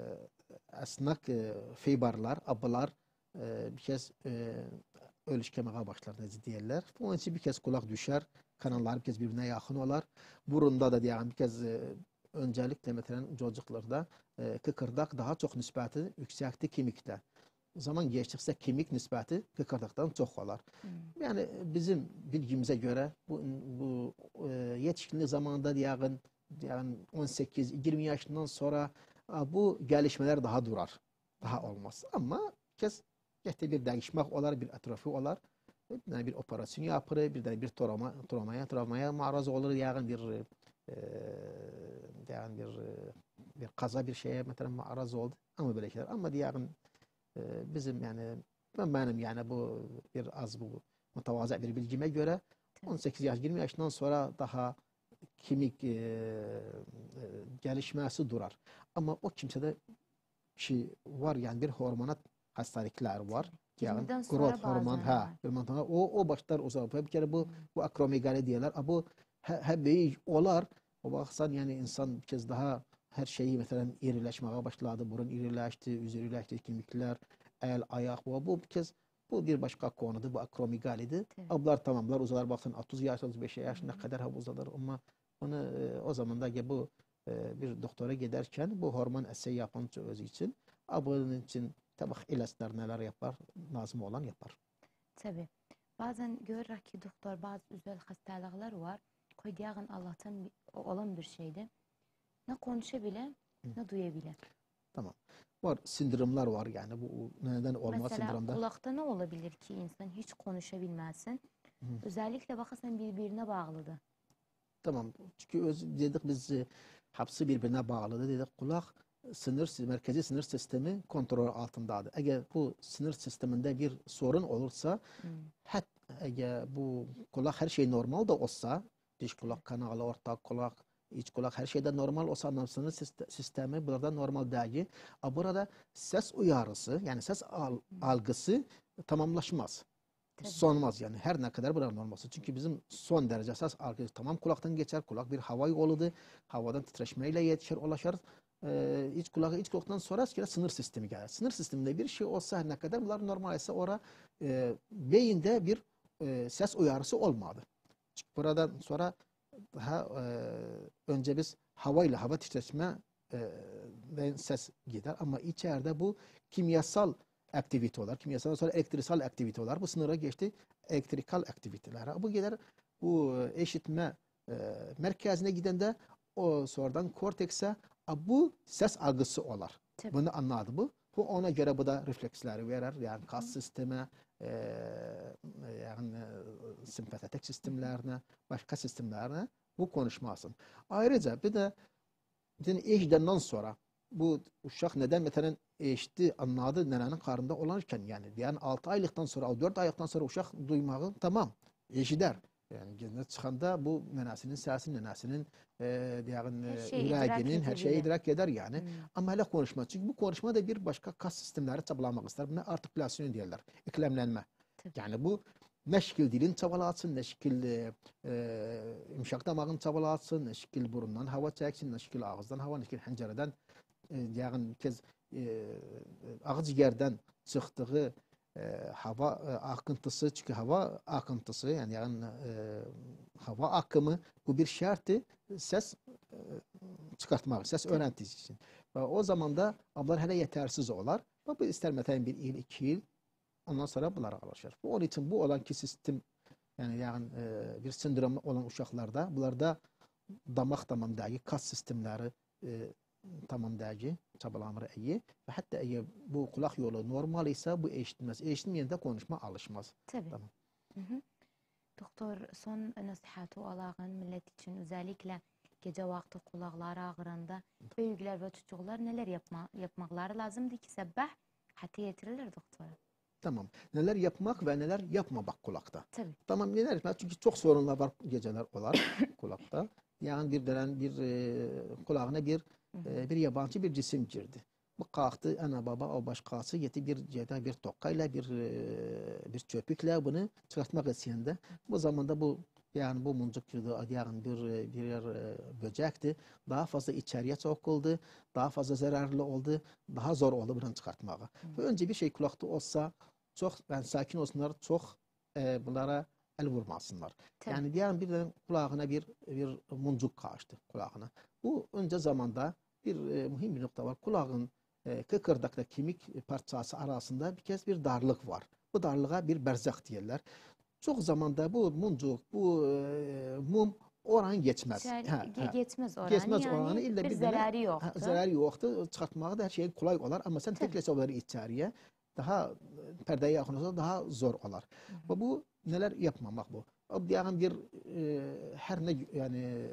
esnak e, fiberlar, abılar e, bir kez e, ölüşkemeye başlar diyorlar. Onun için bir kez kulak düşer, kanallar bir kez birbirine yakın olar. Burunda da diyelim bir kez e, öncelikle mesela çocuklarda e, kıkırdak daha çok nispeti yüksekti kemikte. Zaman geçtikçe kemik nispeti kıkırdaktan çok olar. Hmm. Yani bizim bilgimize göre bu, bu e, yetişkinlik zamanında diyelim, diyelim on sekiz yirmi yaşından sonra bu gelişmeler daha durar. Daha olmaz. Ama kez işte bir değişmek olar, bir atrofi olar. Bir, bir operasyon yapılır, bir de bir travma, travmaya, travmaya maruz olur. Yani bir e, yani bir bir kaza bir şeye mesela maruz oldu. Ama böyle şeyler. Ama diyelim e, bizim yani ben benim yani bu bir az bu mütevazı bir bilgime göre on sekiz yaş yirmi yaşından sonra daha kemik e, e, gelişmesi durar. Ama o kimsede şey var yani bir hormonat hastalıklar var. yani yirmiden sonra growth hormon, bazen ha, var. hormonlar, o o başlar o zaman. Bir kere bu bu akromegali diyorlar. A, bu he beyi olar. O baksan yani insan bir kez daha her şeyi mesela irileşmeye başladı. Burun irileşti, yüz irileşti, kemikler, el, ayak. Bu, bu bir kez bu bir başka konudur. Bu akromegalidir. Evet. Ablar tamamlar uzalar baksan otuz yaş, otuz beş yaşına kadar ha uzalar ama onu e, o zaman da bu e, bir doktora giderken bu hormon eseyi yapan özü için bunun için tabii ilaçlar neler yapar, lazım olan yapar. Tabii. Bazen görürük ki doktor bazı özel hastalıklar var. Koyduğun Allah'tan olan bir şeydi. Ne konuşabilir, ne duyabilir. Tamam. Var sindromlar var yani bu neden olmaz Mesela sindromda. kulakta ne olabilir ki insan hiç konuşabilmezsin. Hı. Özellikle bakarsan birbirine bağlıdır. Tamam. Çünkü öz, dedik biz e, hepsi birbirine bağlıdır. Dedik kulak sınır, merkezi sınır sistemi kontrol altındadır. Eğer bu sınır sisteminde bir sorun olursa Hmm. hat, eğer bu kulak her şey normal da olsa dış kulak kanalı, orta kulak, iç kulak her şeyde normal olsa anlam sınır sistemi burada normal değil. Ama burada ses uyarısı yani ses al, algısı tamamlaşmaz. Tabii. Sonmaz yani her ne kadar burada normal olsa. Çünkü bizim son derece ses algısı tamam kulaktan geçer. Kulak bir hava yoludur. Havadan titreşmeyle yetişir, ulaşır. Ee, iç kulağa, iç kulaktan sonra sınır sistemi gelir. Sınır sisteminde bir şey olsa her ne kadar bunlar normal ise orada e, beyinde bir e, ses uyarısı olmadı. Çünkü buradan sonra daha e, önce biz havayla hava titreşme e, ses gider ama içeride bu kimyasal aktiviteler, kimyasal sonra elektrikal aktiviteler bu sınıra geçti elektrikal aktiviteler. Bu gider bu eşitme e, merkezine gidende o sonradan kortekse bu ses algısı olar. Tabii. Bunu anladı bu. Bu ona göre bu da refleksleri verir. Yani kas sistemi, e, yani e, sempatetik sistemlerine, başka sistemlerine bu konuşmasın. Ayrıca bir de yani eşiddenden sonra bu uşak neden mesela eşitti anladı nenenin karnında olanken yani yani altı aylıktan sonra dört aylıktan sonra uşak duymağı tamam eşider. Yani gözüne çıkanda bu nenesinin sesinin, nenesinin e, yani Her şeyi yüreğinin idrak her şeyi edebilir. idrak eder yani. Hmm. Ama hele konuşma. Çünkü bu konuşma da bir başka kas sistemleri çabalamak ister. Buna artikülasyon diyorlar. Eklemlenme. Tabii. Yani bu ne şekil dilin çabalatsın, ne şekil e, e, yumuşak damağın çabalatsın, ne şekil burundan hava çeksin, ne şekil ağızdan hava, ne şekil pencereden e, yani bir kez e, ağız yerden çıktığı e, hava e, akıntısı çünkü hava akıntısı yani, yani e, hava akımı bu bir şartı ses e, çıkartmak, ses öğrentisi için. Ve o zaman da ablar hele yetersiz olar. Bu ister mesela bir il, iki yıl ondan sonra bunlara alışır. Bu onun için bu olan ki sistem yani yani e, bir sendrom olan uşaklarda bunlarda damak tamamdaki kas sistemleri e, tamamdaki çabalamır iyi ve hatta eğer bu kulak yolu normal ise bu eşitmez. Eşitmeyende konuşma alışmaz. Tabii. Tamam. Hı hı. Doktor son nasihatı alağın millet için özellikle gece vakti kulakları ağrında büyükler ve çocuklar neler yapma, yapmakları lazımdı ki sabah hatta yetirilir doktora. Tamam. Neler yapmak ve neler yapmamak kulakta. Tabii. Tamam neler yapmak çünkü çok sorunlar var geceler olar kulakta. Yani bir dönem bir e, kulağına bir e, bir yabancı bir cisim girdi. Bu kalktı ana baba o başkası yeti bir ceda bir tokayla bir e, bir çöpükle bunu çıkartmak isteyende bu zamanda bu yani bu muncuk girdi yani bir bir e, böcekti. Daha fazla içeriye sokuldu. Daha fazla zararlı oldu. Daha zor oldu bunu çıkartmağı. Ve önce bir şey kulakta olsa çok yani sakin olsunlar çok e, bunlara el vurmasınlar. Tabii. Yani diyelim bir de kulağına bir bir muncuk kaçtı kulağına. Bu önce zamanda bir e, mühim bir nokta var. Kulağın e, kıkırdakla kemik parçası arasında bir kez bir darlık var. Bu darlığa bir berzak diyorlar. Çok zamanda bu muncuk, bu e, mum oran geçmez. İçeri, Ha, ge- ha. geçmez oranı. Geçmez yani oranı illa bir bir zararı tane- yoktu. Ha, zararı yoktu. Çıkartmağı da her şey kolay olur ama sen Tabii. teklese onları içeriye daha e, perdeye yakın olsa daha zor olur. Ve bu neler yapmamak bu. O diyelim bir e, her ne yani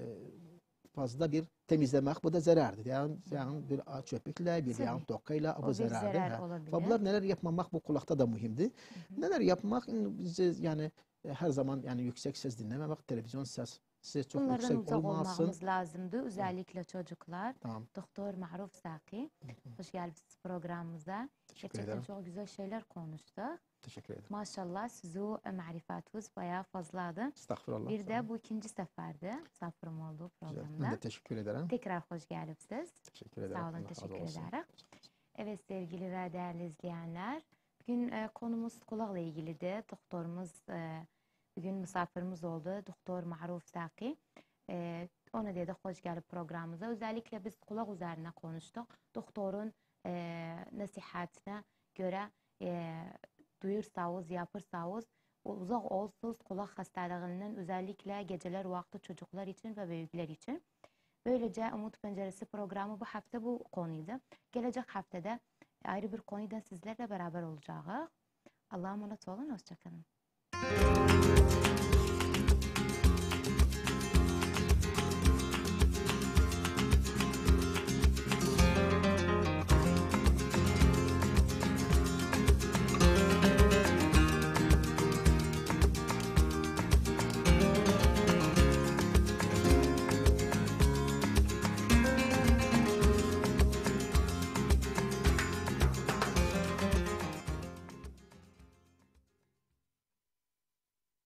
fazla bir temizlemek bu da zarardır. Yani, yani bir çöpükle, bir Tabii. yani tokayla O bu bir zarardır. zarar Ha. olabilir. Ve bunlar neler yapmamak bu kulakta da mühimdi. Neler yapmak bizi yani e, her zaman yani yüksek ses dinlememek, televizyon ses size çok Bunlardan yüksek uzak olmasın. olmamız lazımdı. Özellikle çocuklar. Tamam. Doktor Maruf Saki. Hoş geldiniz programımıza. Teşekkür Gerçekten ederim. çok güzel şeyler konuştuk. Teşekkür ederim. Maşallah sizi marifatınız bayağı fazladı. Estağfurullah. Bir sağ de olun. bu ikinci seferde misafirim olduğu Güzel. programda. Ben de teşekkür ederim. Tekrar hoş geldiniz. Teşekkür ederim. Sağ olun, Allah razı teşekkür olsun. ederim. Evet sevgili ve değerli izleyenler, bugün e, konumuz kulakla ilgilidir. Doktorumuz, e, bugün misafirimiz oldu. Doktor Maruf Saki. E, ona dedik hoş gelip programımıza. Özellikle biz kulak üzerine konuştuk. Doktorun e, nasihatine göre e, duyursanız, yapırsanız uzak olsuz kulak hastalığından özellikle geceler vakti çocuklar için ve büyükler için. Böylece Umut Penceresi programı bu hafta bu konuydu. Gelecek haftada ayrı bir konuda sizlerle beraber olacağız. Allah'a emanet olun, hoşça kalın.